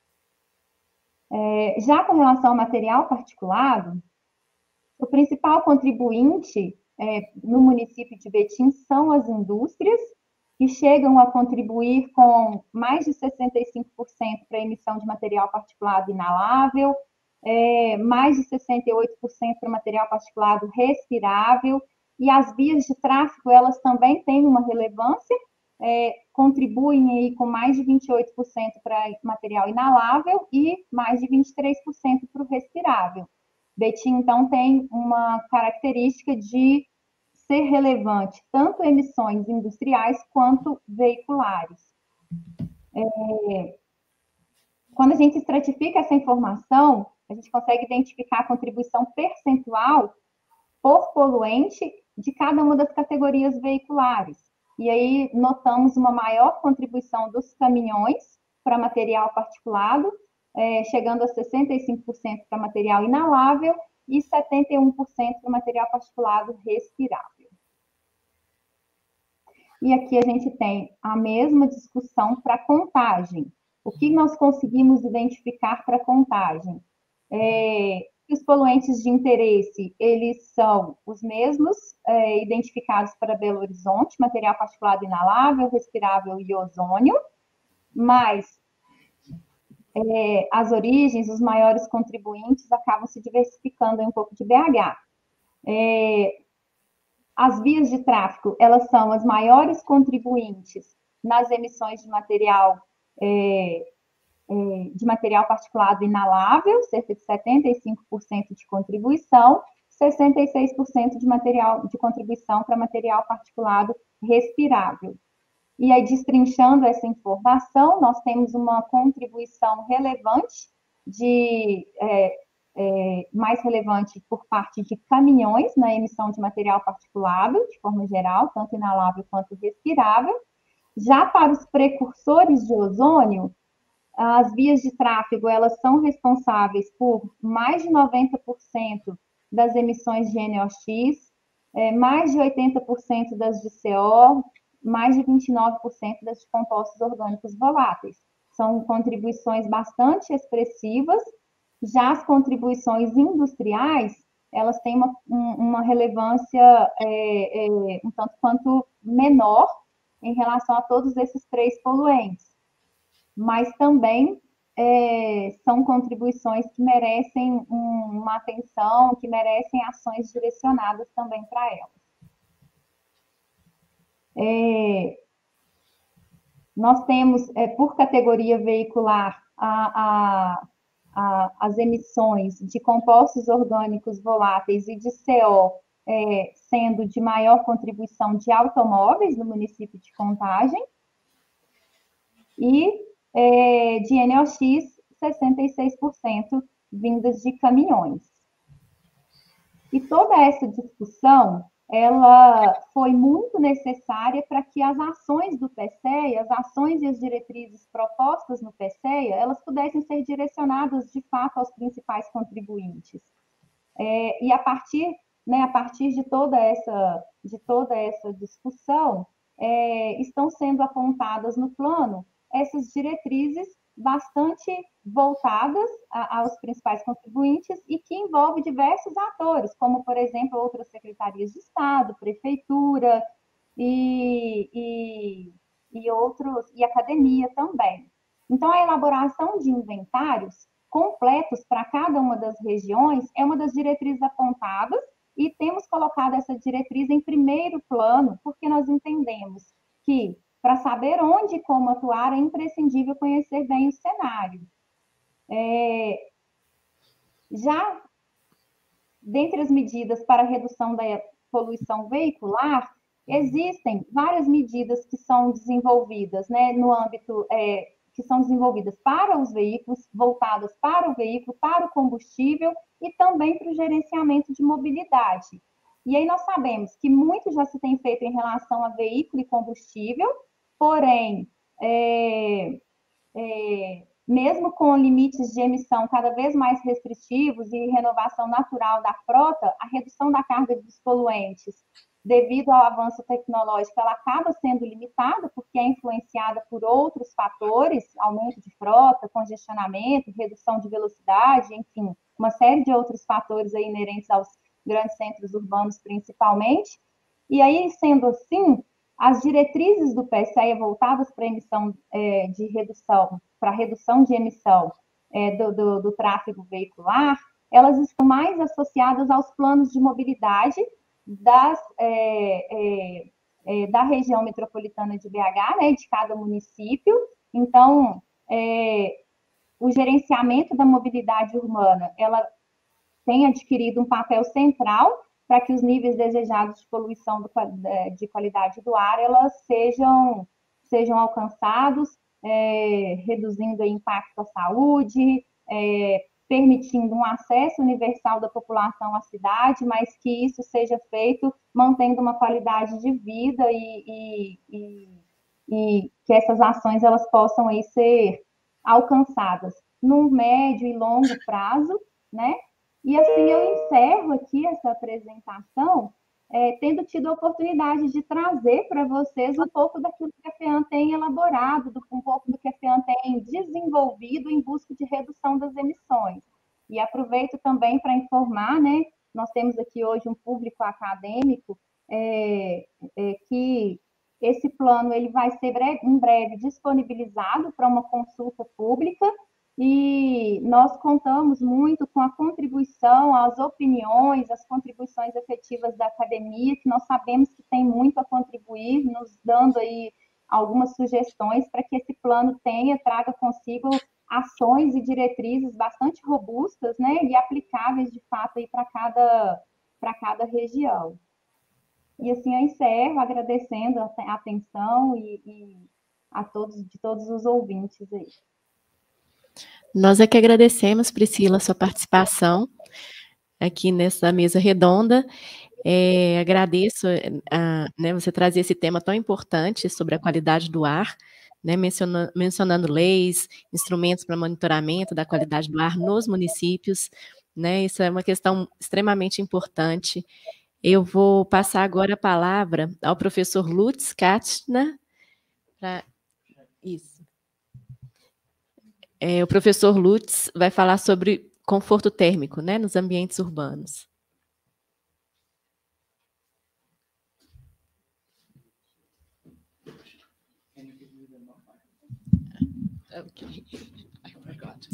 Já com relação ao material particulado, o principal contribuinte no município de Betim são as indústrias, que chegam a contribuir com mais de 65% para a emissão de material particulado inalável, mais de 68% para material particulado respirável, e as vias de tráfego, elas também têm uma relevância, contribuem aí com mais de 28% para material inalável e mais de 23% para o respirável. Betim, então, tem uma característica de ser relevante tanto emissões industriais quanto veiculares. Quando a gente estratifica essa informação, a gente consegue identificar a contribuição percentual por poluente de cada uma das categorias veiculares. E aí notamos uma maior contribuição dos caminhões para material particulado, chegando a 65% para material inalável e 71% para material particulado respirável. E aqui a gente tem a mesma discussão para contagem. O que nós conseguimos identificar para contagem? Os poluentes de interesse, eles são os mesmos identificados para Belo Horizonte, material particulado inalável, respirável e ozônio, mas as origens, os maiores contribuintes acabam se diversificando em um pouco de BH. As vias de tráfego, elas são as maiores contribuintes nas emissões de material particulado inalável, cerca de 75% de contribuição, 66% de contribuição para material particulado respirável. E aí, destrinchando essa informação, nós temos uma contribuição relevante, mais relevante por parte de caminhões na emissão de material particulado, de forma geral, tanto inalável quanto respirável. Já para os precursores de ozônio, as vias de tráfego, elas são responsáveis por mais de 90% das emissões de NOx, mais de 80% das de CO, mais de 29% das de compostos orgânicos voláteis. São contribuições bastante expressivas. Já as contribuições industriais, elas têm uma relevância um tanto quanto menor em relação a todos esses três poluentes. Mas também são contribuições que merecem uma atenção, que merecem ações direcionadas também para elas. Nós temos, por categoria veicular, as emissões de compostos orgânicos voláteis e de CO, sendo de maior contribuição de automóveis no município de Contagem, e de NOx, 66% vindas de caminhões. E toda essa discussão, ela foi muito necessária para que as ações do PCEA, as ações e as diretrizes propostas no PCEA, elas pudessem ser direcionadas, de fato, aos principais contribuintes. E a partir de toda essa discussão, estão sendo apontadas no plano essas diretrizes bastante voltadas aos principais contribuintes e que envolve diversos atores, como, por exemplo, outras secretarias de Estado, prefeitura e academia também. Então, a elaboração de inventários completos para cada uma das regiões é uma das diretrizes apontadas e temos colocado essa diretriz em primeiro plano, porque nós entendemos que, para saber onde e como atuar, é imprescindível conhecer bem o cenário. Já dentre as medidas para a redução da poluição veicular, existem várias medidas que são desenvolvidas, no âmbito, que são desenvolvidas para os veículos, voltadas para o veículo, para o combustível e também para o gerenciamento de mobilidade. E aí nós sabemos que muito já se tem feito em relação a veículo e combustível, porém, mesmo com limites de emissão cada vez mais restritivos e renovação natural da frota, a redução da carga dos poluentes, devido ao avanço tecnológico, ela acaba sendo limitada, porque é influenciada por outros fatores, aumento de frota, congestionamento, redução de velocidade, enfim, uma série de outros fatores aí inerentes aos grandes centros urbanos, principalmente. E aí, sendo assim, as diretrizes do PSEA voltadas para emissão de redução, para redução de emissão do tráfego veicular, elas estão mais associadas aos planos de mobilidade da região metropolitana de BH, né, de cada município. Então, o gerenciamento da mobilidade urbana, ela tem adquirido um papel central para que os níveis desejados de poluição de qualidade do ar elas sejam alcançados, reduzindo o impacto à saúde, permitindo um acesso universal da população à cidade, mas que isso seja feito mantendo uma qualidade de vida e que essas ações elas possam aí ser alcançadas no médio e longo prazo, né? E assim eu encerro aqui essa apresentação, tendo tido a oportunidade de trazer para vocês um pouco daquilo que a FEAM tem elaborado, um pouco do que a FEAM tem desenvolvido em busca de redução das emissões. E aproveito também para informar, né, nós temos aqui hoje um público acadêmico que esse plano ele vai ser em breve disponibilizado para uma consulta pública, e nós contamos muito com a contribuição, as opiniões, as contribuições efetivas da academia, que nós sabemos que tem muito a contribuir, nos dando aí algumas sugestões para que esse plano traga consigo ações e diretrizes bastante robustas, né, e aplicáveis de fato aí para cada região. E assim eu encerro agradecendo a atenção e a todos os ouvintes aí. Nós é que agradecemos, Priscila, a sua participação aqui nessa mesa redonda. Agradeço você trazer esse tema tão importante sobre a qualidade do ar, né, mencionando leis, instrumentos para monitoramento da qualidade do ar nos municípios, né, isso é uma questão extremamente importante. Eu vou passar agora a palavra ao professor Lutz Kachner. Isso. O professor Lutz vai falar sobre conforto térmico, né, nos ambientes urbanos. Okay. I forgot.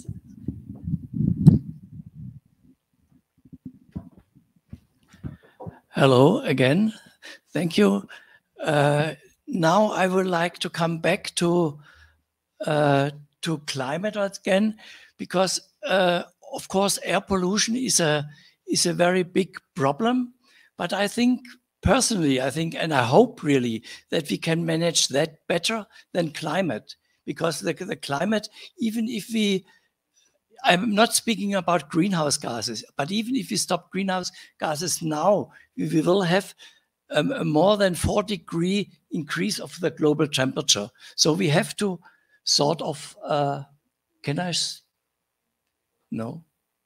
Hello again. Thank you. Now I would like to come back to climate again, because of course air pollution is a very big problem. But I think personally, and I hope really that we can manage that better than climate, because the climate, even if I'm not speaking about greenhouse gases, but even if we stop greenhouse gases now, we will have a more than 4-degree increase of the global temperature. So we have to sort of, no?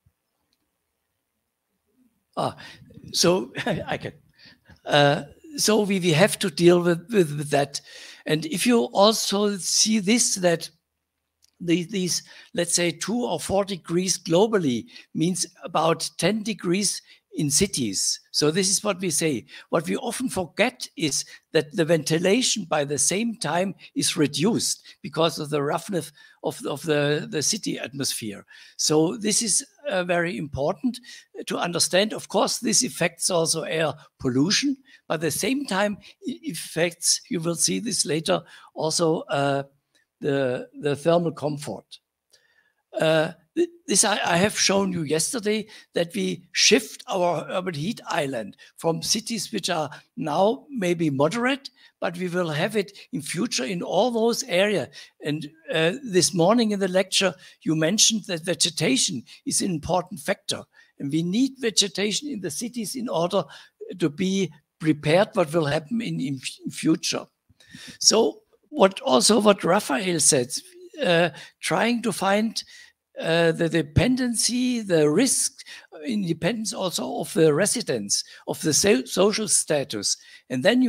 So I can. So we have to deal with that. And if you also see this, that these, let's say 2 or 4 degrees globally means about 10 degrees in cities. So this is what we say. What we often forget is that the ventilation by the same time is reduced because of the roughness of the city atmosphere. So this is very important to understand. Of course, this affects also air pollution, but at the same time it affects, you will see this later, also the thermal comfort. This I have shown you yesterday, that we shift our urban heat island from cities which are now maybe moderate, but we will have it in future in all those areas. And this morning in the lecture, you mentioned that vegetation is an important factor. And we need vegetation in the cities in order to be prepared what will happen in future. So what Raphael said, trying to find the dependency, the risk, independence also of the residents, of the social status. And then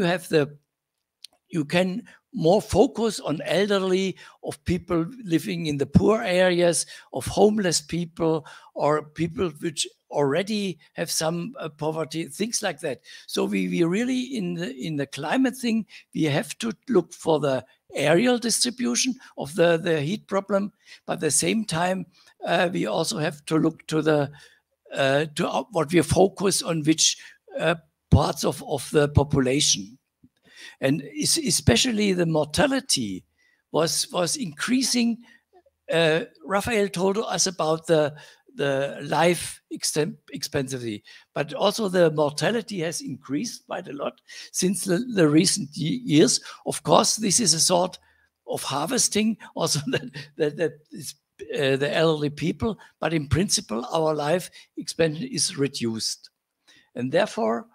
you can more focus on elderly, of people living in the poor areas, of homeless people, or people which already have some poverty, things like that. So we really, in the climate thing, we have to look for the areal distribution of the heat problem, but at the same time, we also have to look to what we focus on, which parts of the population. And especially the mortality was increasing. Raphael told us about the life expectancy, but also the mortality has increased quite a lot since the recent years. Of course, this is a sort of harvesting also that is the elderly people, but in principle, our life expectancy is reduced. And therefore,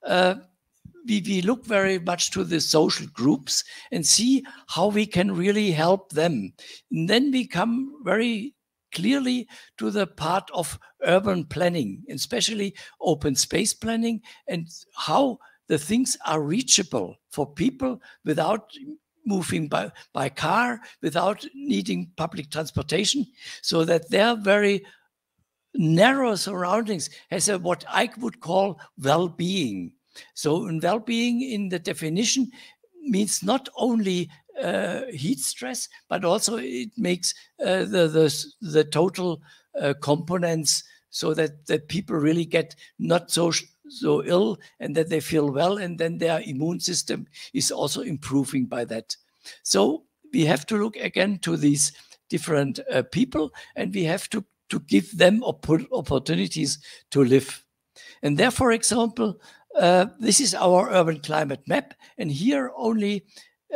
we look very much to the social groups and see how we can really help them. And then we come very clearly to the part of urban planning, especially open space planning, and how the things are reachable for people without moving by car, without needing public transportation, so that their very narrow surroundings has what I would call well-being. So well-being in the definition means not only heat stress, but also it makes the total components so that people really get not so ill and that they feel well, and then their immune system is also improving by that. So we have to look again to these different people, and we have to give them opportunities to live. And there, for example, this is our urban climate map, and here only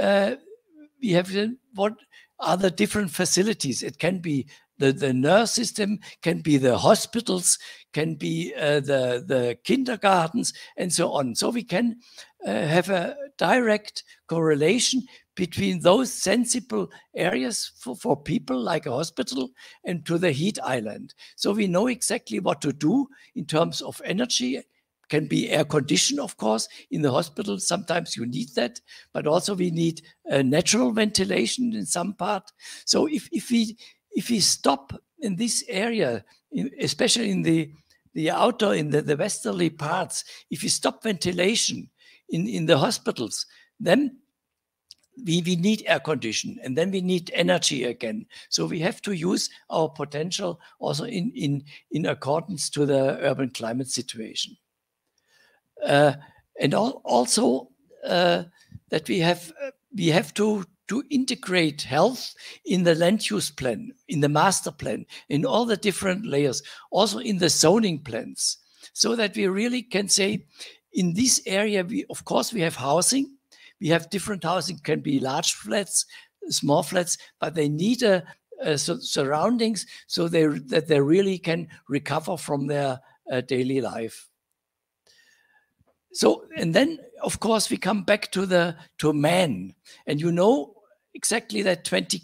we have what are the different facilities. It can be the nurse system, can be the hospitals, can be the kindergartens, and so on. So we can have a direct correlation between those sensible areas for people like a hospital and to the heat island. So we know exactly what to do in terms of energy. Can be air conditioned, of course, in the hospital. Sometimes you need that, but also we need natural ventilation in some part. So if we stop in this area, especially in the outdoor, in the westerly parts, if we stop ventilation in the hospitals, then we need air condition, and then we need energy again. So we have to use our potential also in accordance to the urban climate situation. And also that we have to integrate health in the land use plan, in the master plan, in all the different layers, also in the zoning plans, so that we really can say, in this area, of course we have housing. We have different housing, can be large flats, small flats, but they need surroundings so that they really can recover from their daily life. So, and then, of course, we come back to man. And you know exactly that 20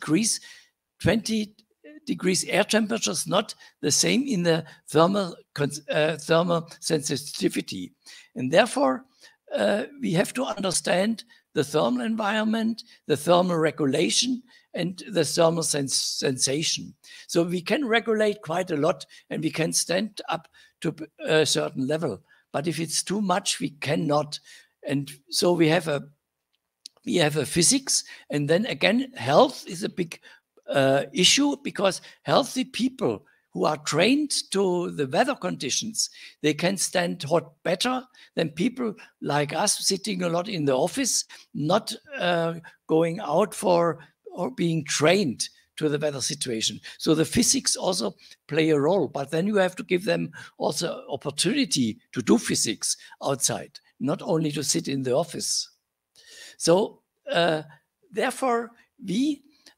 degrees air temperature is not the same in the thermal sensitivity. And therefore, we have to understand the thermal environment, the thermal regulation, and the thermal sensation. So we can regulate quite a lot, and we can stand up to a certain level. But if it's too much, we cannot. And so we have a physics, and then again, health is a big issue, because healthy people who are trained to the weather conditions, they can stand hot better than people like us sitting a lot in the office, not going out or being trained to the weather situation. So the physics also play a role, but then you have to give them also opportunity to do physics outside, not only to sit in the office. So therefore, we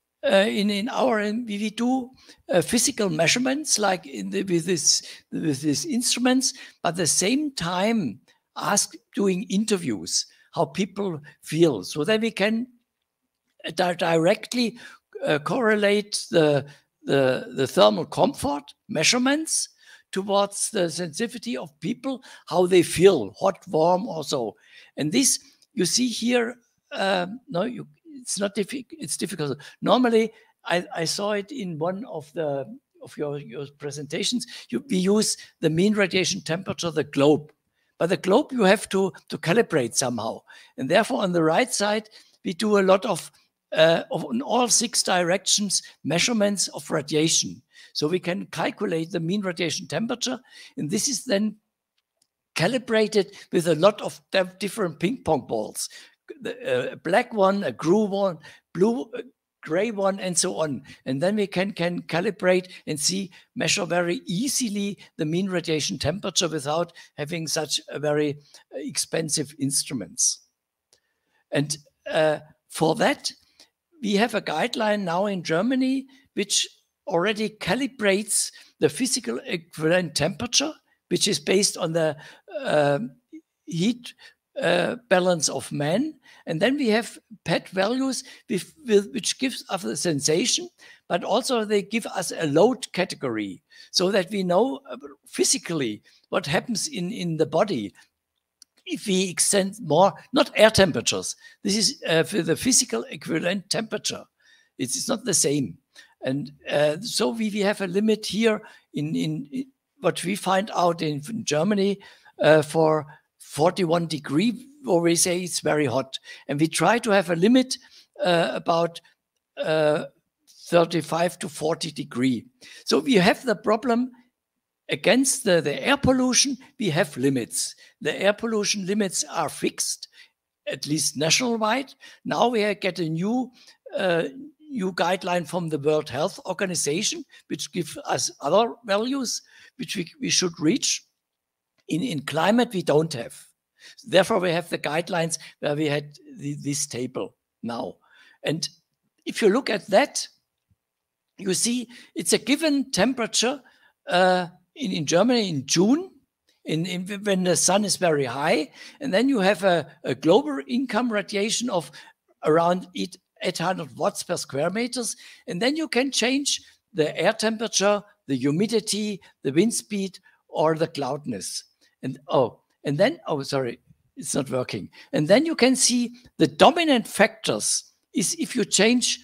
do physical measurements like with these instruments, but at the same time doing interviews, how people feel, so that we can directly correlate the thermal comfort measurements towards the sensitivity of people, how they feel, hot, warm, or so. And this you see here. It's not difficult. It's difficult. Normally, I saw it in one of your presentations. We use the mean radiation temperature, the globe. But the globe you have to calibrate somehow. And therefore, on the right side, we do a lot of in all 6 directions measurements of radiation. So we can calculate the mean radiation temperature. And this is then calibrated with a lot of different ping pong balls. A black one, a green one, blue, gray one, and so on. And then we can calibrate and measure very easily the mean radiation temperature without having such a very expensive instruments. And for that, we have a guideline now in Germany, which already calibrates the physical equivalent temperature, which is based on the heat balance of man. And then we have PET values which gives us a sensation, but also they give us a load category so that we know physically what happens in the body if we extend more, not air temperatures. This is for the physical equivalent temperature. It's not the same. And so we have a limit here in what we find out in Germany for 41 degrees, where we say it's very hot. And we try to have a limit about 35 to 40 degrees. So we have the problem against the air pollution, we have limits. The air pollution limits are fixed, at least national-wide. Now we get a new guideline from the World Health Organization, which gives us other values, which we should reach. In climate, we don't have. Therefore, we have the guidelines where we had this table now. And if you look at that, you see it's a given temperature in Germany in June, when the sun is very high. And then you have a global income radiation of around 800 watts per square meters. And then you can change the air temperature, the humidity, the wind speed, or the cloudness. Sorry, it's not working. And then you can see the dominant factors is if you change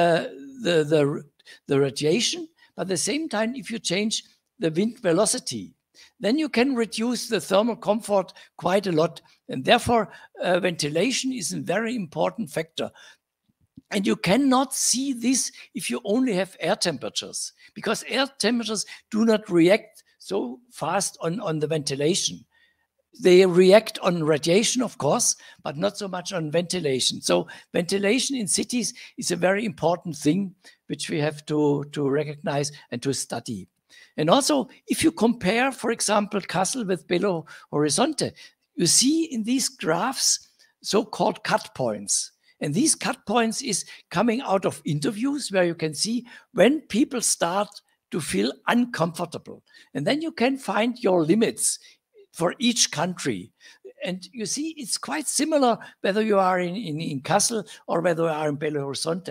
the radiation, but at the same time, if you change the wind velocity, then you can reduce the thermal comfort quite a lot. And therefore, ventilation is a very important factor. And you cannot see this if you only have air temperatures, because air temperatures do not react so fast on the ventilation. They react on radiation, of course, but not so much on ventilation. So ventilation in cities is a very important thing, which we have to recognize and to study. And also, if you compare, for example, Kassel with Belo Horizonte, you see in these graphs so-called cut points. And these cut points is coming out of interviews where you can see when people start to feel uncomfortable. And then you can find your limits for each country. And you see, it's quite similar whether you are in Kassel or whether you are in Belo Horizonte.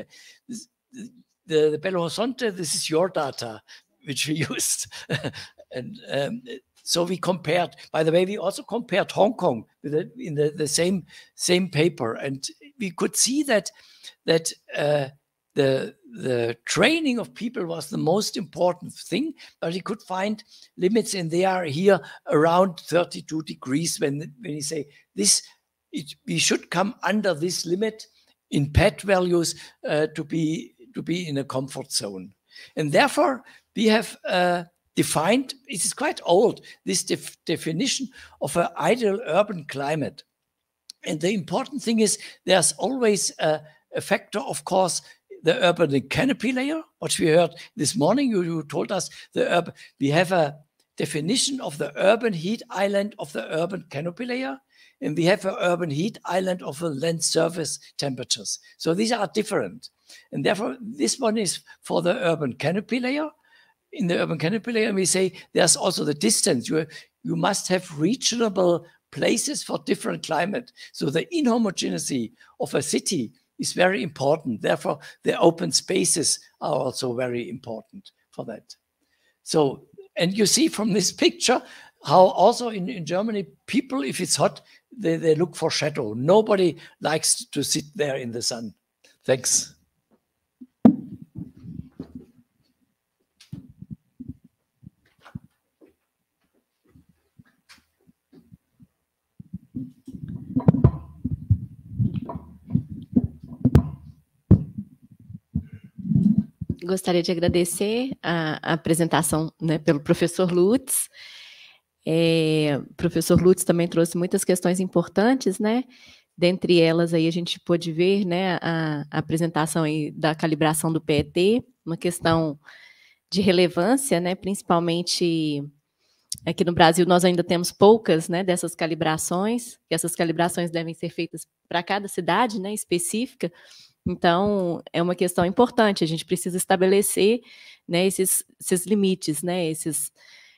The Belo Horizonte, this is your data, which we used. And so we compared, by the way, we also compared Hong Kong with in the same paper. And we could see that the training of people was the most important thing, but we could find limits, and they are here around 32 degrees when you say this, we should come under this limit in PET values to be in a comfort zone. And therefore, we have defined, it is quite old, this definition of an ideal urban climate. And the important thing is there's always a factor, of course, the urban canopy layer, which we heard this morning. You told us we have a definition of the urban heat island of the urban canopy layer, and we have an urban heat island of the land surface temperatures. So these are different. And therefore, this one is for the urban canopy layer. In the urban canopy layer, we say there's also the distance. You must have reachable places for different climate. So the inhomogeneity of a city is very important. Therefore, the open spaces are also very important for that. So, and you see from this picture how also in Germany, people, if it's hot, they look for shadow. Nobody likes to sit there in the sun. Thanks. Gostaria de agradecer a apresentação, né, pelo professor Lutz. O professor Lutz também trouxe muitas questões importantes, né? Dentre elas, aí a gente pôde ver, né, a apresentação aí da calibração do PET, uma questão de relevância, né, principalmente aqui no Brasil nós ainda temos poucas, né, dessas calibrações, e essas calibrações devem ser feitas para cada cidade, né, específica. Então, é uma questão importante, a gente precisa estabelecer, né, esses limites, né, esses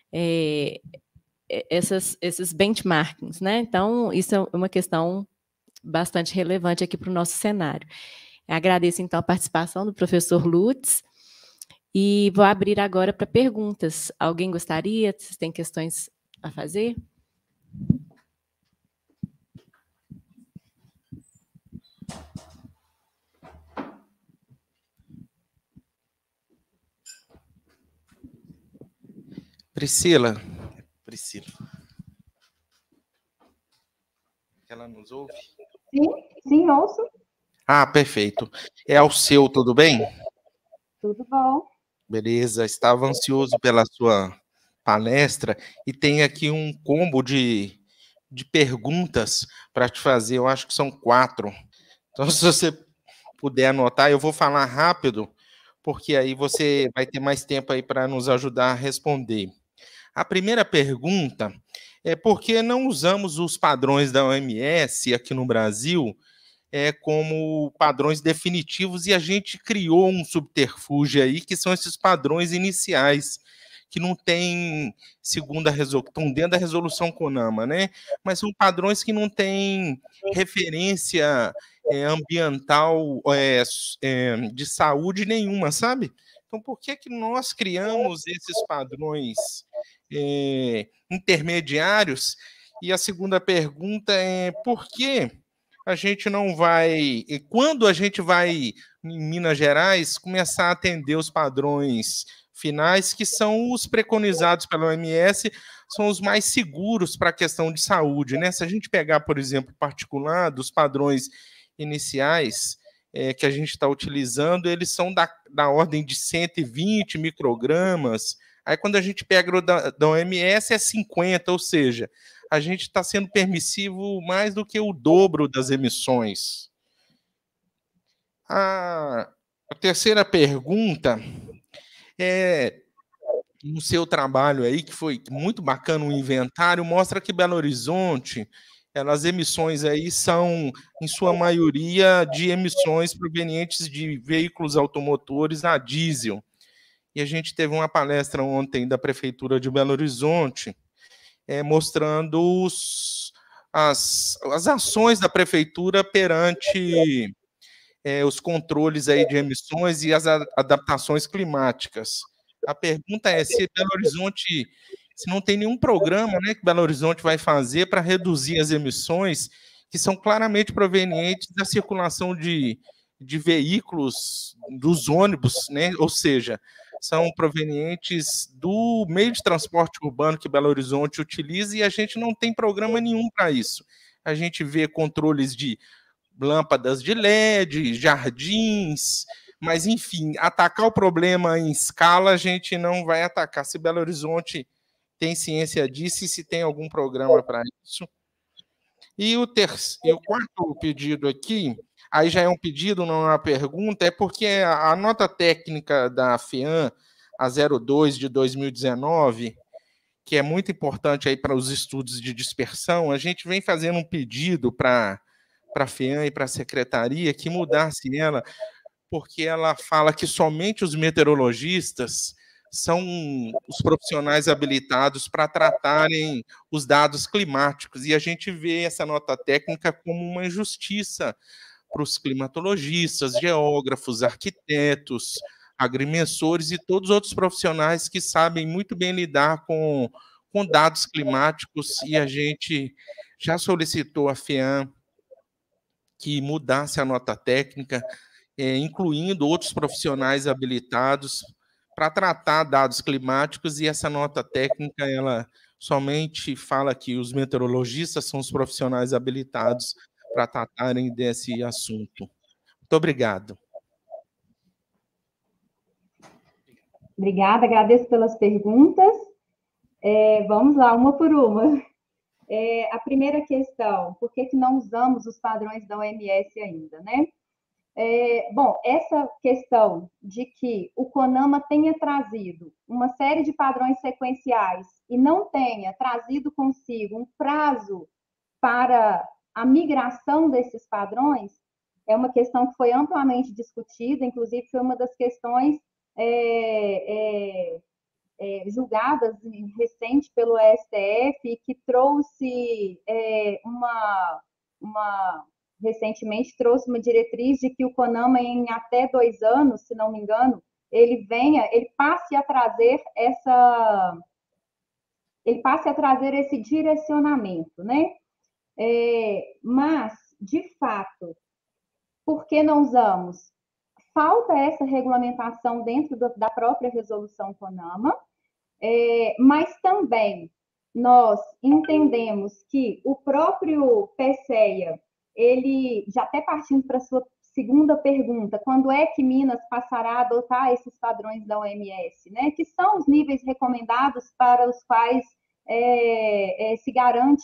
benchmarkings, né? Então, isso é uma questão bastante relevante aqui para o nosso cenário. Eu agradeço, então, a participação do professor Lutz e vou abrir agora para perguntas. Alguém gostaria? Vocês têm questões a fazer? Priscila. Ela nos ouve? Sim, ouço. Ah, perfeito. É Alceu, tudo bem? Tudo bom. Beleza, estava ansioso pela sua palestra e tem aqui um combo de perguntas para te fazer, eu acho que são 4. Então, se você puder anotar, eu vou falar rápido, porque aí você vai ter mais tempo aí para nos ajudar a responder. A primeira pergunta é por que não usamos os padrões da OMS aqui no Brasil como padrões definitivos e a gente criou um subterfúgio aí, que são esses padrões iniciais, que não tem, segundo estão dentro da resolução CONAMA, né? Mas são padrões que não têm referência ambiental de saúde nenhuma, sabe? Então, por que nós criamos esses padrões intermediários? E a segunda pergunta é por que a gente não vai, quando a gente vai, em Minas Gerais, começar a atender os padrões finais, que são os preconizados pela OMS, são os mais seguros para a questão de saúde, né? Se a gente pegar, por exemplo, particular, dos padrões iniciais que a gente está utilizando, eles são da ordem de 120 microgramas. Aí, quando a gente pega o da OMS, é 50, ou seja, a gente está sendo permissivo mais do que o dobro das emissões. A terceira pergunta é, no seu trabalho aí, que foi muito bacana, o inventário, mostra que Belo Horizonte, as emissões aí são, em sua maioria, de emissões provenientes de veículos automotores a diesel. E a gente teve uma palestra ontem da Prefeitura de Belo Horizonte, mostrando as ações da Prefeitura perante os controles aí de emissões e as adaptações climáticas. A pergunta é se Belo Horizonte, se não tem nenhum programa, né, que Belo Horizonte vai fazer para reduzir as emissões que são claramente provenientes da circulação de veículos, dos ônibus, né, ou seja, são provenientes do meio de transporte urbano que Belo Horizonte utiliza e a gente não tem programa nenhum para isso. A gente vê controles de lâmpadas de LED, jardins, mas, enfim, atacar o problema em escala a gente não vai atacar. Se Belo Horizonte tem ciência disso e se tem algum programa para isso. E o quarto pedido aqui, aí já é um pedido, não é uma pergunta, é porque a nota técnica da FEAM, a 02 de 2019, que é muito importante aí para os estudos de dispersão, a gente vem fazendo um pedido para a FEAM e para a secretaria que mudasse ela, porque ela fala que somente os meteorologistas são os profissionais habilitados para tratarem os dados climáticos, e a gente vê essa nota técnica como uma injustiça para os climatologistas, geógrafos, arquitetos, agrimensores e todos os outros profissionais que sabem muito bem lidar com dados climáticos, e a gente já solicitou à FEAM que mudasse a nota técnica, incluindo outros profissionais habilitados para tratar dados climáticos, e essa nota técnica, ela somente fala que os meteorologistas são os profissionais habilitados para tratarem desse assunto. Muito obrigado. Obrigada, agradeço pelas perguntas. Vamos lá, uma por uma. A primeira questão, por que não usamos os padrões da OMS ainda, né? Bom, essa questão de que o CONAMA tenha trazido uma série de padrões sequenciais e não tenha trazido consigo um prazo para a migração desses padrões, é uma questão que foi amplamente discutida, inclusive foi uma das questões julgadas recente pelo STF, que trouxe recentemente trouxe uma diretriz de que o CONAMA, em até 2 anos, se não me engano, ele passe a trazer esse direcionamento, né? Mas, de fato, por que não usamos? Falta essa regulamentação dentro da própria resolução CONAMA, mas também nós entendemos que o próprio PCEA, ele, já até partindo para a sua segunda pergunta, quando é que Minas passará a adotar esses padrões da OMS, né? Que são os níveis recomendados para os quais se garante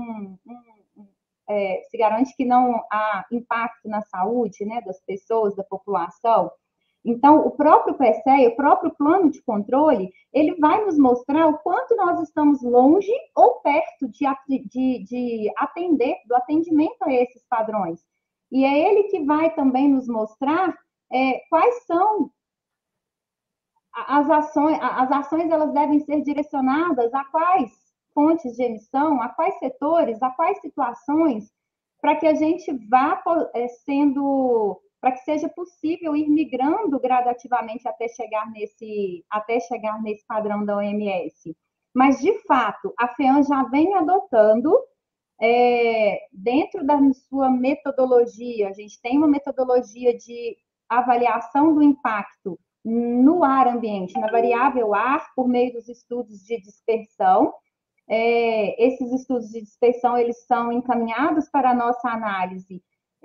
se garante que não há impacto na saúde, né, das pessoas, da população. Então, o próprio PCEA, o próprio plano de controle, ele vai nos mostrar o quanto nós estamos longe ou perto de atender, do atendimento a esses padrões. E é ele que vai também nos mostrar quais são as ações, elas devem ser direcionadas a quais fontes de emissão, a quais setores, a quais situações, para que a gente vá para que seja possível ir migrando gradativamente até chegar nesse padrão da OMS. Mas, de fato, a FEAM já vem adotando, dentro da sua metodologia, a gente tem uma metodologia de avaliação do impacto no ar ambiente, na variável ar, por meio dos estudos de dispersão. Esses estudos de dispersão, eles são encaminhados para a nossa análise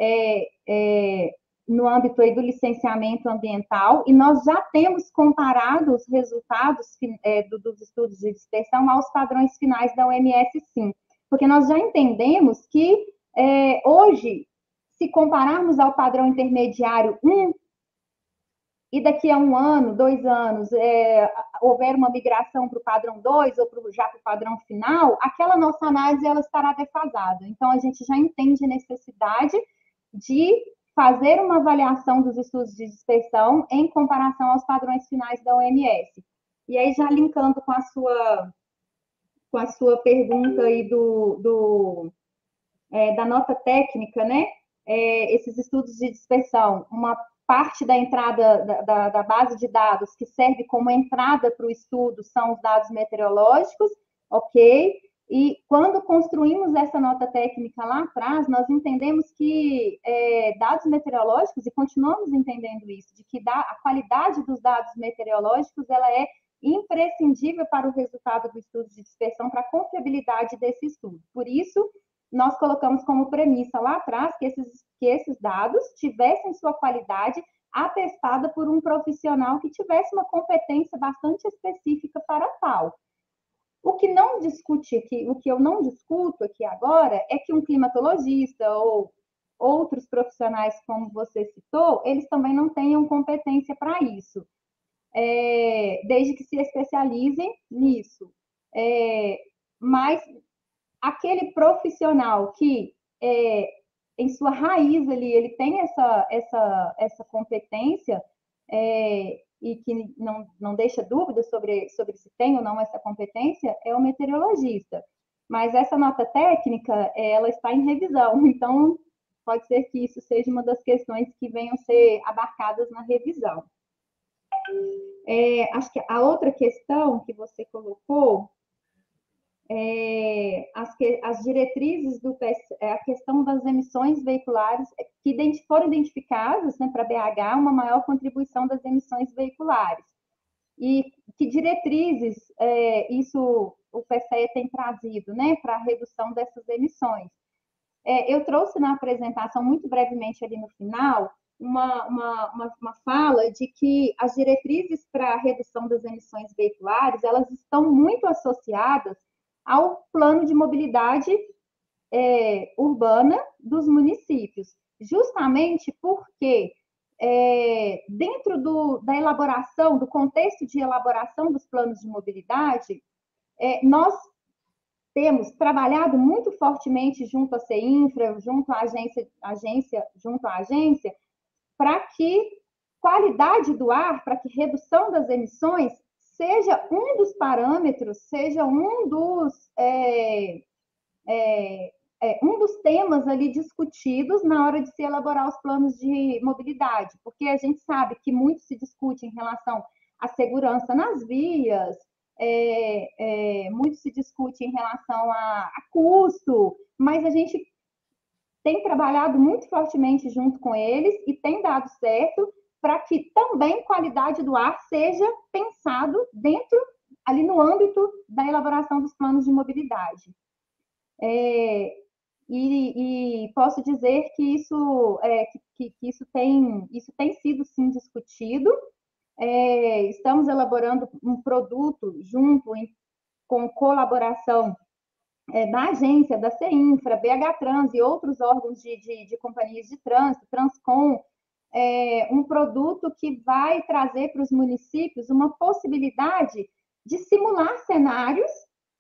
no âmbito aí do licenciamento ambiental, e nós já temos comparado os resultados dos estudos de dispersão aos padrões finais da OMS, sim, porque nós já entendemos que hoje, se compararmos ao padrão intermediário 1, e daqui a 1 ano, 2 anos, houver uma migração para o padrão 2 ou já para o padrão final, aquela nossa análise ela estará defasada. Então, a gente já entende a necessidade de fazer uma avaliação dos estudos de dispersão em comparação aos padrões finais da OMS. E aí, já linkando com a sua pergunta aí da nota técnica, né? Esses estudos de dispersão, uma parte da entrada da base de dados que serve como entrada para o estudo são os dados meteorológicos, ok? E quando construímos essa nota técnica lá atrás, nós entendemos que dados meteorológicos, e continuamos entendendo isso, de que a qualidade dos dados meteorológicos ela é imprescindível para o resultado do estudo de dispersão, para a confiabilidade desse estudo. Por isso, nós colocamos como premissa lá atrás que esses dados tivessem sua qualidade atestada por um profissional que tivesse uma competência bastante específica para tal. O que eu não discuto aqui agora é que um climatologista ou outros profissionais, como você citou, eles também não tenham competência para isso, desde que se especializem nisso. Mas aquele profissional que, em sua raiz ali, ele tem essa competência e que não deixa dúvida sobre se tem ou não essa competência, é o meteorologista. Mas essa nota técnica, ela está em revisão, então pode ser que isso seja uma das questões que venham ser abarcadas na revisão. Acho que a outra questão que você colocou as diretrizes do PSE, a questão das emissões veiculares que foram identificadas, né, para BH, uma maior contribuição das emissões veiculares. E que diretrizes isso o PSE tem trazido, né, para a redução dessas emissões. Eu trouxe na apresentação, muito brevemente ali no final, uma fala de que as diretrizes para a redução das emissões veiculares, elas estão muito associadas ao plano de mobilidade urbana dos municípios, justamente porque dentro da elaboração, do contexto de elaboração dos planos de mobilidade, nós temos trabalhado muito fortemente junto à CEINFRA, junto à agência, para que qualidade do ar, para que redução das emissões seja um dos parâmetros, seja um dos temas ali discutidos na hora de se elaborar os planos de mobilidade, porque a gente sabe que muito se discute em relação à segurança nas vias, muito se discute em relação a custo, mas a gente tem trabalhado muito fortemente junto com eles e tem dado certo para que também qualidade do ar seja pensado dentro, ali no âmbito da elaboração dos planos de mobilidade. E posso dizer que isso, isso tem sido, sim, discutido. Estamos elaborando um produto junto, com colaboração da agência, da CEINFRA, BH Trans e outros órgãos de companhias de trânsito, Transcom, um produto que vai trazer para os municípios uma possibilidade de simular cenários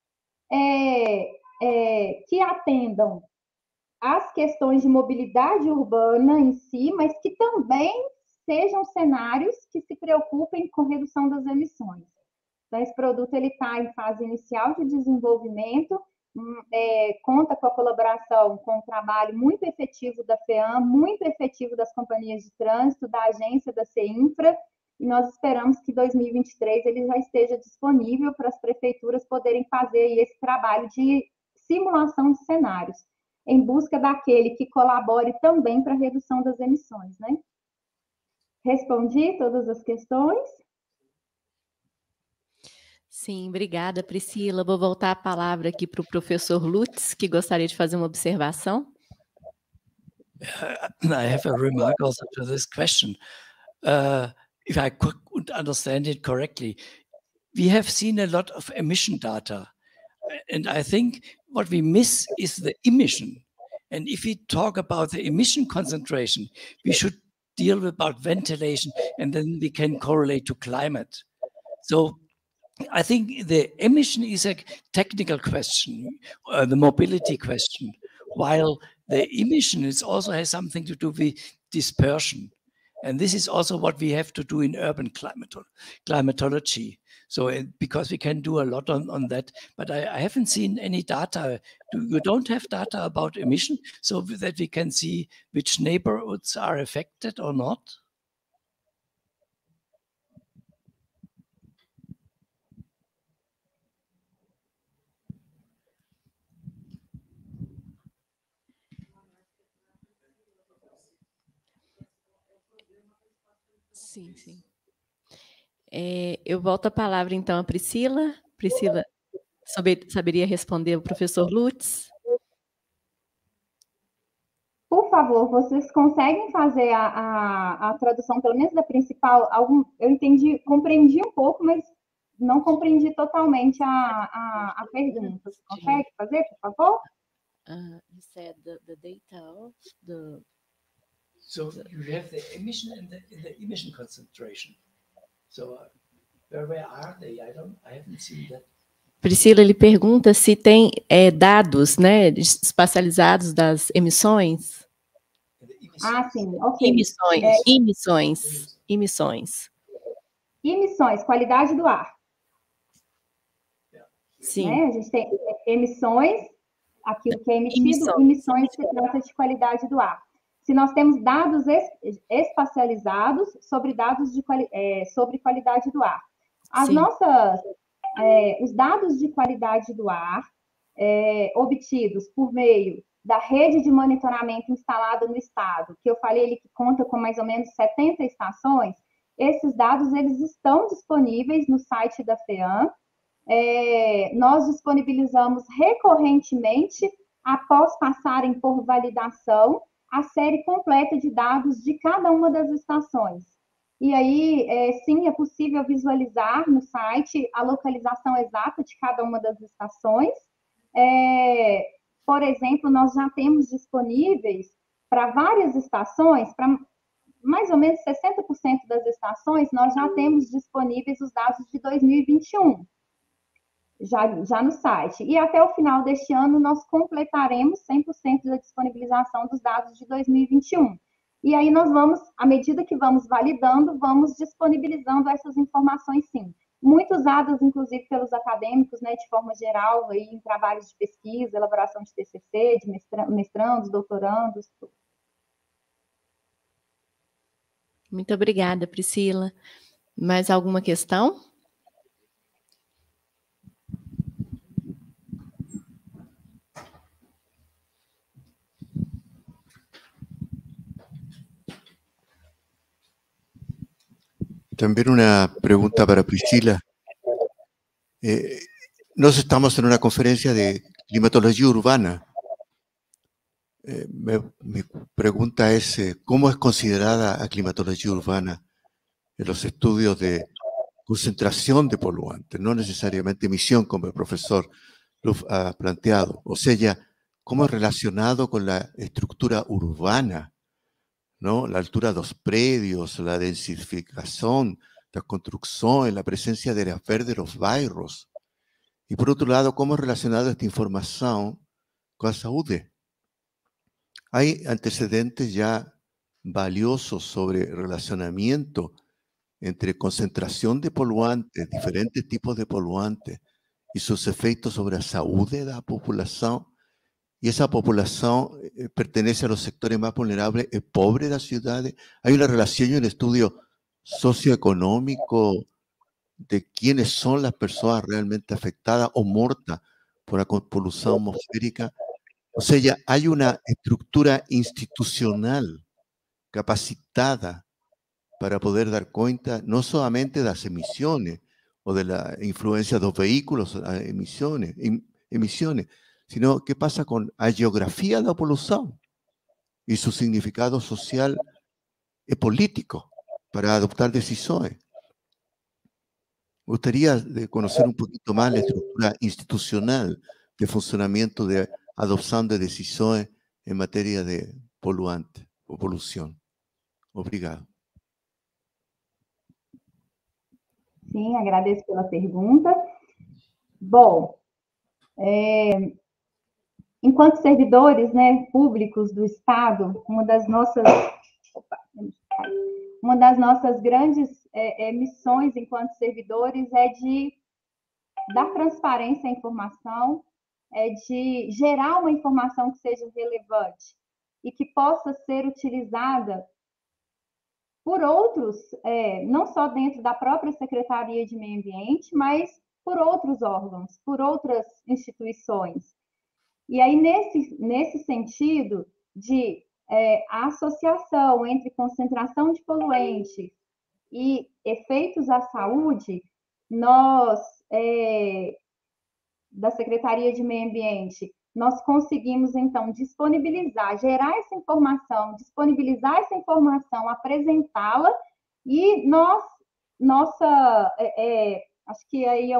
que atendam às questões de mobilidade urbana em si, mas que também sejam cenários que se preocupem com redução das emissões. Então, esse produto está em fase inicial de desenvolvimento, conta com a colaboração, com o trabalho muito efetivo da FEAM, muito efetivo das companhias de trânsito, da agência, da CEINFRA, e nós esperamos que em 2023 ele já esteja disponível para as prefeituras poderem fazer esse trabalho de simulação de cenários, em busca daquele que colabore também para a redução das emissões, né? Respondi todas as questões? Sim, obrigada, Priscila. Vou voltar a palavra aqui para o professor Lutz, que gostaria de fazer uma observação. I have a remark also to this question. If I could understand it correctly, we have seen a lot of emission data. And I think what we miss is the emission. And if we talk about the emission concentration, we should deal about ventilation, and then we can correlate to climate. So I think the emission is a technical question, the mobility question, while the emission also has something to do with dispersion. And this is also what we have to do in urban climatology. So because we can do a lot on that, but I haven't seen any data. You don't have data about emission so that we can see which neighborhoods are affected or not? Sim, sim. Eu volto a palavra, então, a Priscila. Priscila, saberia responder o professor Lutz? Por favor, vocês conseguem fazer a tradução, pelo menos da principal? Eu compreendi um pouco, mas não compreendi totalmente a pergunta. Você consegue fazer, por favor? You said the data of the... So you have the emission and the emission concentration. So where are they? I haven't seen that. Priscila, ele pergunta se tem dados, né, espacializados das emissões. Ah, sim, ok. Emissões, qualidade do ar. Sim. Né? A gente tem emissões, aquilo que é emitido, emissões se trata de qualidade do ar. se nós temos dados espacializados sobre dados sobre qualidade do ar. Os dados de qualidade do ar obtidos por meio da rede de monitoramento instalada no estado, que eu falei ali que conta com mais ou menos 70 estações, esses dados eles estão disponíveis no site da FEAM. Nós disponibilizamos recorrentemente, após passarem por validação, a série completa de dados de cada uma das estações. E aí, sim, é possível visualizar no site a localização exata de cada uma das estações. Por exemplo, nós já temos disponíveis para várias estações, para mais ou menos 60% das estações, nós já temos disponíveis os dados de 2021, já no site. E até o final deste ano, nós completaremos 100% da disponibilização dos dados de 2021. E aí nós vamos, à medida que vamos validando, vamos disponibilizando essas informações, sim. Muito usadas, inclusive, pelos acadêmicos, né, de forma geral, aí, em trabalhos de pesquisa, elaboração de TCC, de mestrandos, doutorandos. Muito obrigada, Priscila. Mais alguma questão? También una pregunta para Priscila. Nos estamos en una conferencia de climatología urbana. Mi pregunta es, ¿cómo es considerada la climatología urbana en los estudios de concentración de poluantes? No necesariamente emisión, como el profesor Luff ha planteado. O sea, ¿cómo es relacionado con la estructura urbana? ¿No? La altura de los predios, la densificación, la construcción, la presencia de áreas verdes, los bairros. Y por otro lado, ¿cómo es relacionada esta información con la salud? Hay antecedentes ya valiosos sobre relacionamiento entre concentración de poluantes, diferentes tipos de poluantes, y sus efectos sobre la salud de la población. Y esa población pertenece a los sectores más vulnerables, es pobre de las ciudades. Hay una relación y un estudio socioeconómico de quiénes son las personas realmente afectadas o muertas por la polución atmosférica. O sea, hay una estructura institucional capacitada para poder dar cuenta no solamente de las emisiones o de la influencia de los vehículos a emisiones, sino qué pasa con la geografía de la polución y su significado social y político para adoptar decisiones. Me gustaría conocer un poquito más la estructura institucional de funcionamiento de adopción de decisiones en materia de poluante o polución. Obrigado. Sim, agradeço pela pergunta. Bom, enquanto servidores, né, públicos do Estado, uma das nossas grandes missões enquanto servidores é de dar transparência à informação, é de gerar uma informação que seja relevante e que possa ser utilizada por outros, não só dentro da própria Secretaria de Meio Ambiente, mas por outros órgãos, por outras instituições. E aí, nesse sentido de a associação entre concentração de poluentes e efeitos à saúde, nós, da Secretaria de Meio Ambiente, nós conseguimos, então, gerar essa informação, disponibilizar essa informação, apresentá-la, e acho que aí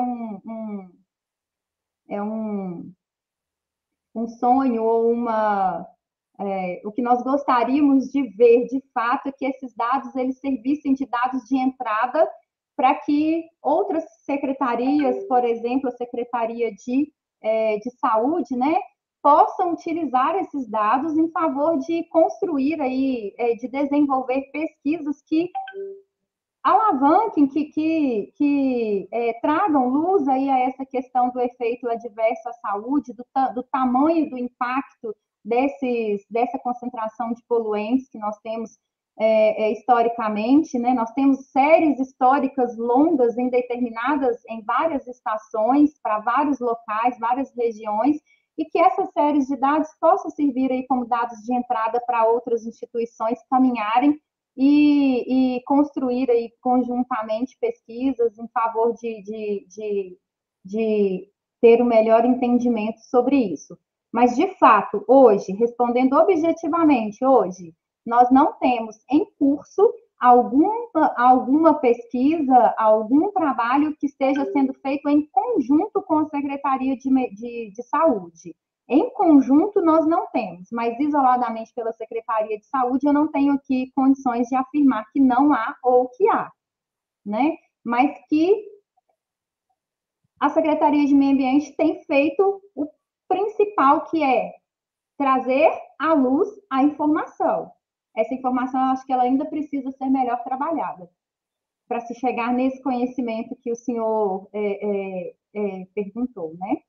é um sonho ou o que nós gostaríamos de ver, de fato, é que esses dados eles servissem de dados de entrada para que outras secretarias, por exemplo, a Secretaria de Saúde, né, possam utilizar esses dados em favor de construir aí, de desenvolver pesquisas que alavanquem, que tragam luz aí a essa questão do efeito adverso à saúde, do tamanho do impacto dessa concentração de poluentes que nós temos historicamente, né? Nós temos séries históricas longas em várias estações, para vários locais, várias regiões, e que essas séries de dados possam servir aí como dados de entrada para outras instituições caminharem e construir aí conjuntamente pesquisas em favor de ter um melhor entendimento sobre isso. Mas, de fato, hoje, respondendo objetivamente, hoje, nós não temos em curso alguma pesquisa, algum trabalho que esteja sendo feito em conjunto com a Secretaria de Saúde. Em conjunto, nós não temos, mas isoladamente pela Secretaria de Saúde, eu não tenho aqui condições de afirmar que não há ou que há, né? Mas que a Secretaria de Meio Ambiente tem feito o principal, que é trazer à luz a informação. Essa informação, eu acho que ela ainda precisa ser melhor trabalhada para se chegar nesse conhecimento que o senhor perguntou, né?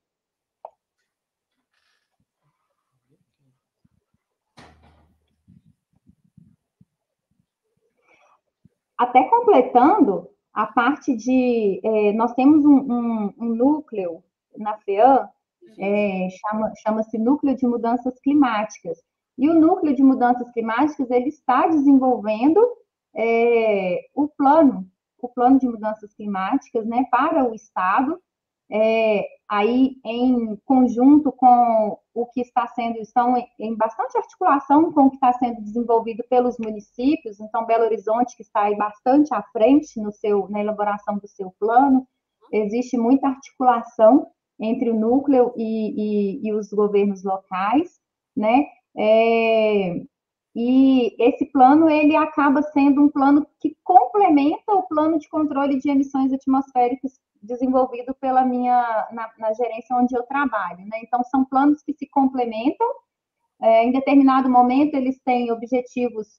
Até completando, a parte de... nós temos um núcleo na FEAM, chama-se Núcleo de Mudanças Climáticas. E o Núcleo de Mudanças Climáticas, ele está desenvolvendo o plano de mudanças climáticas, né, para o Estado, aí em conjunto com o que estão em bastante articulação com o que está sendo desenvolvido pelos municípios. Então, Belo Horizonte, que está aí bastante à frente na elaboração do seu plano, existe muita articulação entre o núcleo e os governos locais, né? E esse plano, ele acaba sendo um plano que complementa o plano de controle de emissões atmosféricas desenvolvido pela na gerência onde eu trabalho, né? Então, são planos que se complementam. Em determinado momento, eles têm objetivos,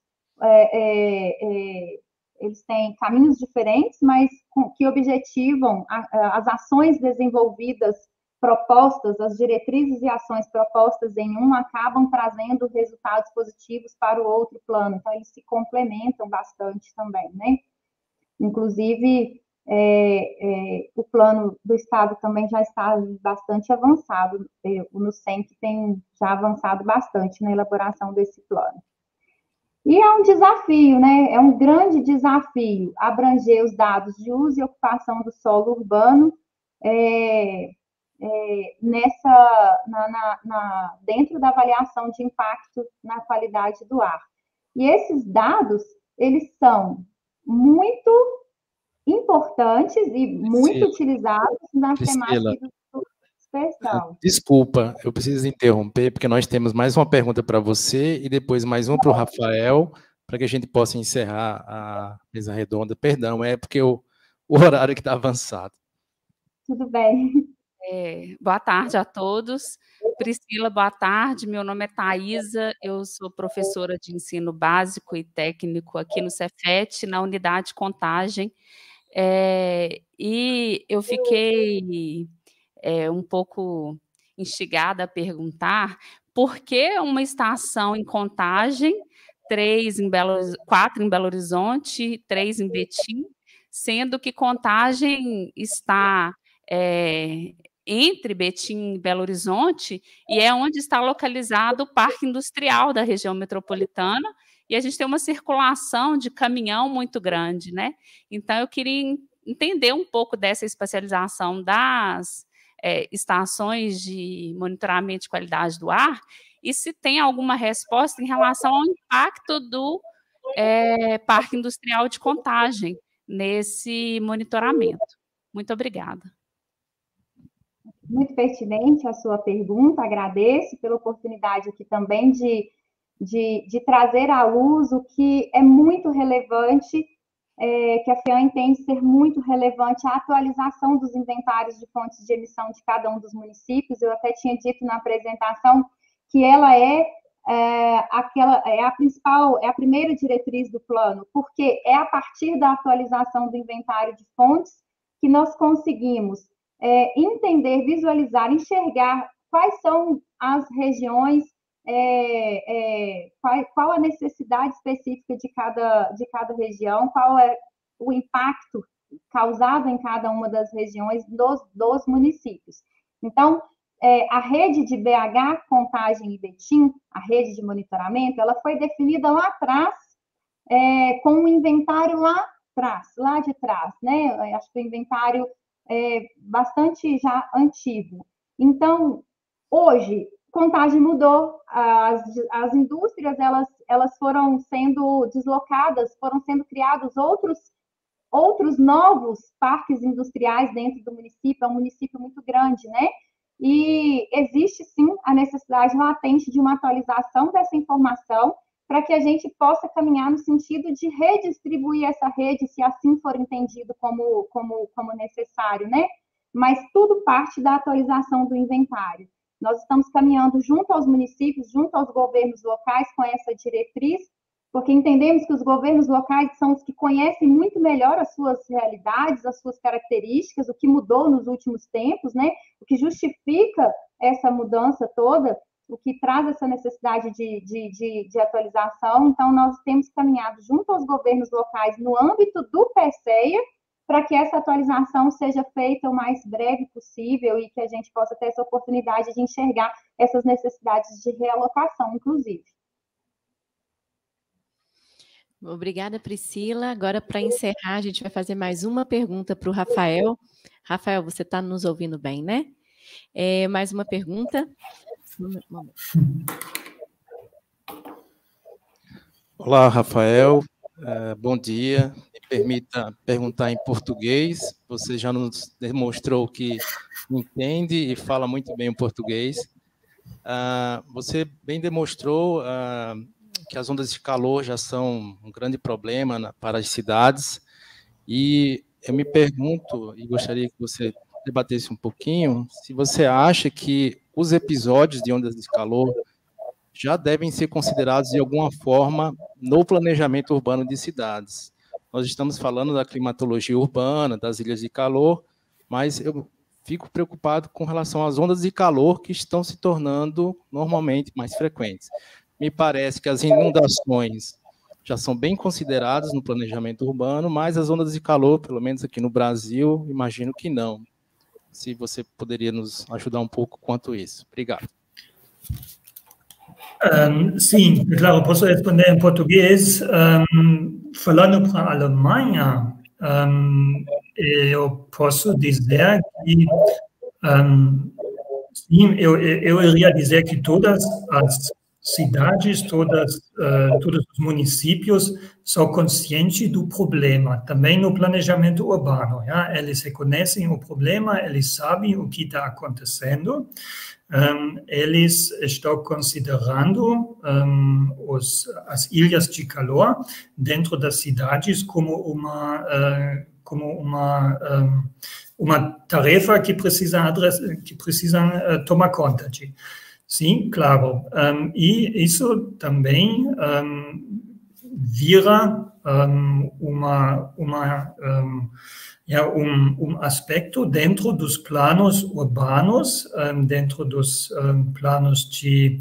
eles têm caminhos diferentes, mas que objetivam as ações desenvolvidas, propostas, as diretrizes e ações propostas em um acabam trazendo resultados positivos para o outro plano. Então, eles se complementam bastante também, né? Inclusive, o plano do Estado também já está bastante avançado. O NUCENC tem já avançado bastante na elaboração desse plano. E é um desafio, né? É um grande desafio abranger os dados de uso e ocupação do solo urbano dentro da avaliação de impacto na qualidade do ar. E esses dados, eles são muito importantes e muito utilizados na temática do dispersão. Desculpa, eu preciso interromper, porque nós temos mais uma pergunta para você e depois mais uma para o Rafael, para que a gente possa encerrar a mesa redonda. Perdão, é porque o horário que está avançado. Tudo bem. Boa tarde a todos. Priscila, boa tarde. Meu nome é Thaisa, eu sou professora de ensino básico e técnico aqui no Cefet, na unidade Contagem. E eu fiquei um pouco instigada a perguntar por que uma estação em Contagem, 4 em Belo Horizonte, 3 em Betim, sendo que Contagem está entre Betim e Belo Horizonte, e é onde está localizado o Parque Industrial da região metropolitana, e a gente tem uma circulação de caminhão muito grande, né? Então, eu queria entender um pouco dessa espacialização das estações de monitoramento de qualidade do ar, e se tem alguma resposta em relação ao impacto do Parque Industrial de Contagem nesse monitoramento. Muito obrigada. Muito pertinente a sua pergunta, agradeço pela oportunidade aqui também de trazer à luz o que é muito relevante, que a FEAM entende ser muito relevante, a atualização dos inventários de fontes de emissão de cada um dos municípios. Eu até tinha dito na apresentação que ela é a primeira diretriz do plano, porque é a partir da atualização do inventário de fontes que nós conseguimos entender, visualizar, enxergar quais são as regiões qual a necessidade específica de cada região, qual é o impacto causado em cada uma das regiões dos municípios. Então, a rede de BH, Contagem e Betim, a rede de monitoramento, ela foi definida lá atrás, com um inventário lá de trás, né? Acho que o inventário é bastante já antigo. Então, hoje, Contagem mudou, as indústrias, elas foram sendo deslocadas, foram sendo criados outros novos parques industriais dentro do município, é um município muito grande, né? E existe, sim, a necessidade latente de uma atualização dessa informação para que a gente possa caminhar no sentido de redistribuir essa rede, se assim for entendido como necessário, né? Mas tudo parte da atualização do inventário. Nós estamos caminhando junto aos municípios, junto aos governos locais com essa diretriz, porque entendemos que os governos locais são os que conhecem muito melhor as suas realidades, as suas características, o que mudou nos últimos tempos, né? O que justifica essa mudança toda, o que traz essa necessidade de atualização. Então, nós temos caminhado junto aos governos locais no âmbito do PCEA, para que essa atualização seja feita o mais breve possível e que a gente possa ter essa oportunidade de enxergar essas necessidades de realocação, inclusive. Obrigada, Priscila. Agora, para encerrar, a gente vai fazer mais uma pergunta para o Rafael. Rafael, você está nos ouvindo bem, né? Mais uma pergunta. Olá, Rafael. Bom dia. Me permita perguntar em português. Você já nos demonstrou que entende e fala muito bem o português. Você bem demonstrou que as ondas de calor já são um grande problema para as cidades. E eu me pergunto, e gostaria que você debatesse um pouquinho, se você acha que os episódios de ondas de calor já devem ser considerados de alguma forma no planejamento urbano de cidades. Nós estamos falando da climatologia urbana, das ilhas de calor, mas eu fico preocupado com relação às ondas de calor que estão se tornando normalmente mais frequentes. Me parece que as inundações já são bem consideradas no planejamento urbano, mas as ondas de calor, pelo menos aqui no Brasil, imagino que não. Se você poderia nos ajudar um pouco quanto a isso. Obrigado. Sim, claro, posso responder em português. Falando para a Alemanha, eu posso dizer que, sim, eu iria dizer que todas as cidades, todos os municípios são conscientes do problema, também no planejamento urbano. Ja? Eles reconhecem o problema, eles sabem o que está acontecendo, eles estão considerando as ilhas de calor dentro das cidades como uma tarefa que precisam tomar conta de. Sim, claro. E isso também vira aspecto dentro dos planos urbanos, dentro dos planos de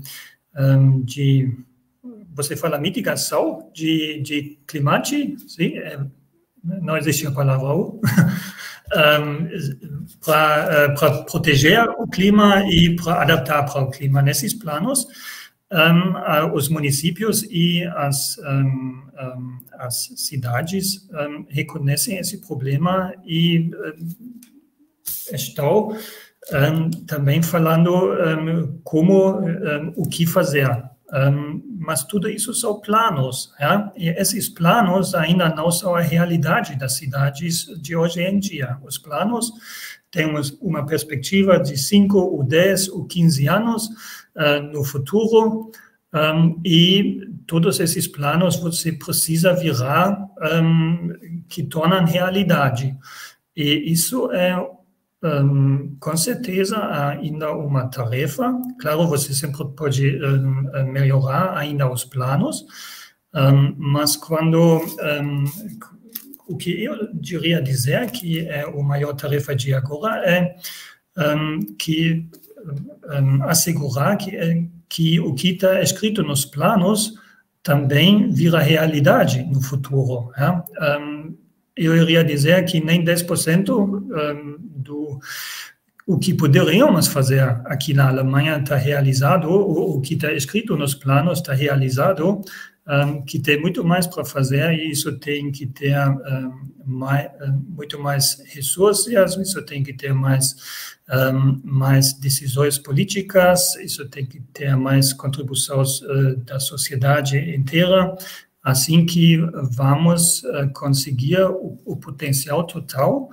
você fala mitigação de climático, sim? Não existe a palavra para proteger o clima e para adaptar para o clima. Nesses planos, os municípios e as cidades reconhecem esse problema e estão também falando o que fazer. Mas tudo isso são planos, ja? E esses planos ainda não são a realidade das cidades de hoje em dia. Os planos têm uma perspectiva de 5, ou 10, ou 15 anos no futuro, e todos esses planos você precisa virar que tornam realidade. E isso é com certeza ainda uma tarefa. Claro, você sempre pode melhorar ainda os planos, mas o que eu diria dizer que é a maior tarefa de agora é que assegurar que que o que está escrito nos planos também vira realidade no futuro. Eu iria dizer que nem 10% do o que poderíamos fazer aqui na Alemanha está realizado, ou o que está escrito nos planos está realizado, que tem muito mais para fazer, e isso tem que ter muito mais recursos, isso tem que ter mais decisões políticas, isso tem que ter mais contribuições da sociedade inteira, assim que vamos conseguir o potencial total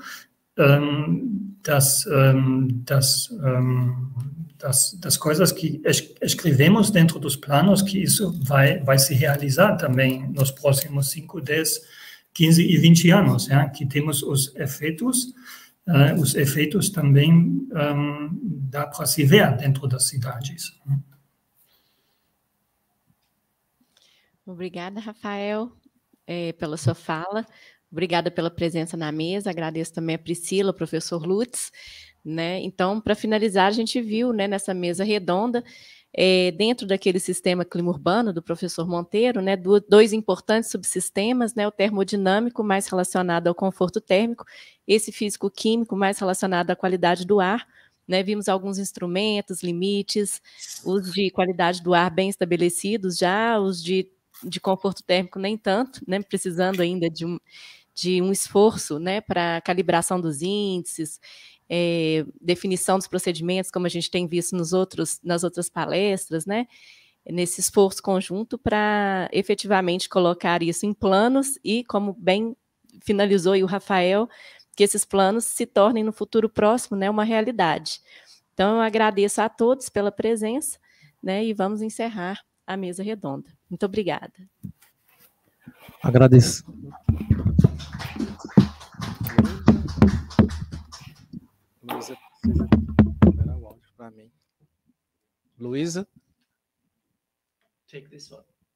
das coisas que escrevemos dentro dos planos, que isso vai se realizar também nos próximos 5, 10, 15 e 20 anos, que temos os efeitos também dá para se ver dentro das cidades. Obrigada, Rafael, pela sua fala. Obrigada pela presença na mesa, agradeço também a Priscila, o professor Lutz, né? Então, para finalizar, a gente viu, né, nessa mesa redonda, dentro daquele sistema clima urbano do professor Monteiro, né, dois importantes subsistemas, né, o termodinâmico, mais relacionado ao conforto térmico, esse físico-químico, mais relacionado à qualidade do ar, né? Vimos alguns instrumentos, limites, os de qualidade do ar bem estabelecidos já, os de conforto térmico nem tanto, né, precisando ainda de um esforço, né, para calibração dos índices, definição dos procedimentos, como a gente tem visto nas outras palestras, né, nesse esforço conjunto para efetivamente colocar isso em planos e, como bem finalizou aí o Rafael, que esses planos se tornem no futuro próximo, né, uma realidade. Então, eu agradeço a todos pela presença, né, e vamos encerrar a mesa redonda. Muito obrigada. Agradeço. Luísa, precisa liberar o áudio para mim. Luísa? Take this one.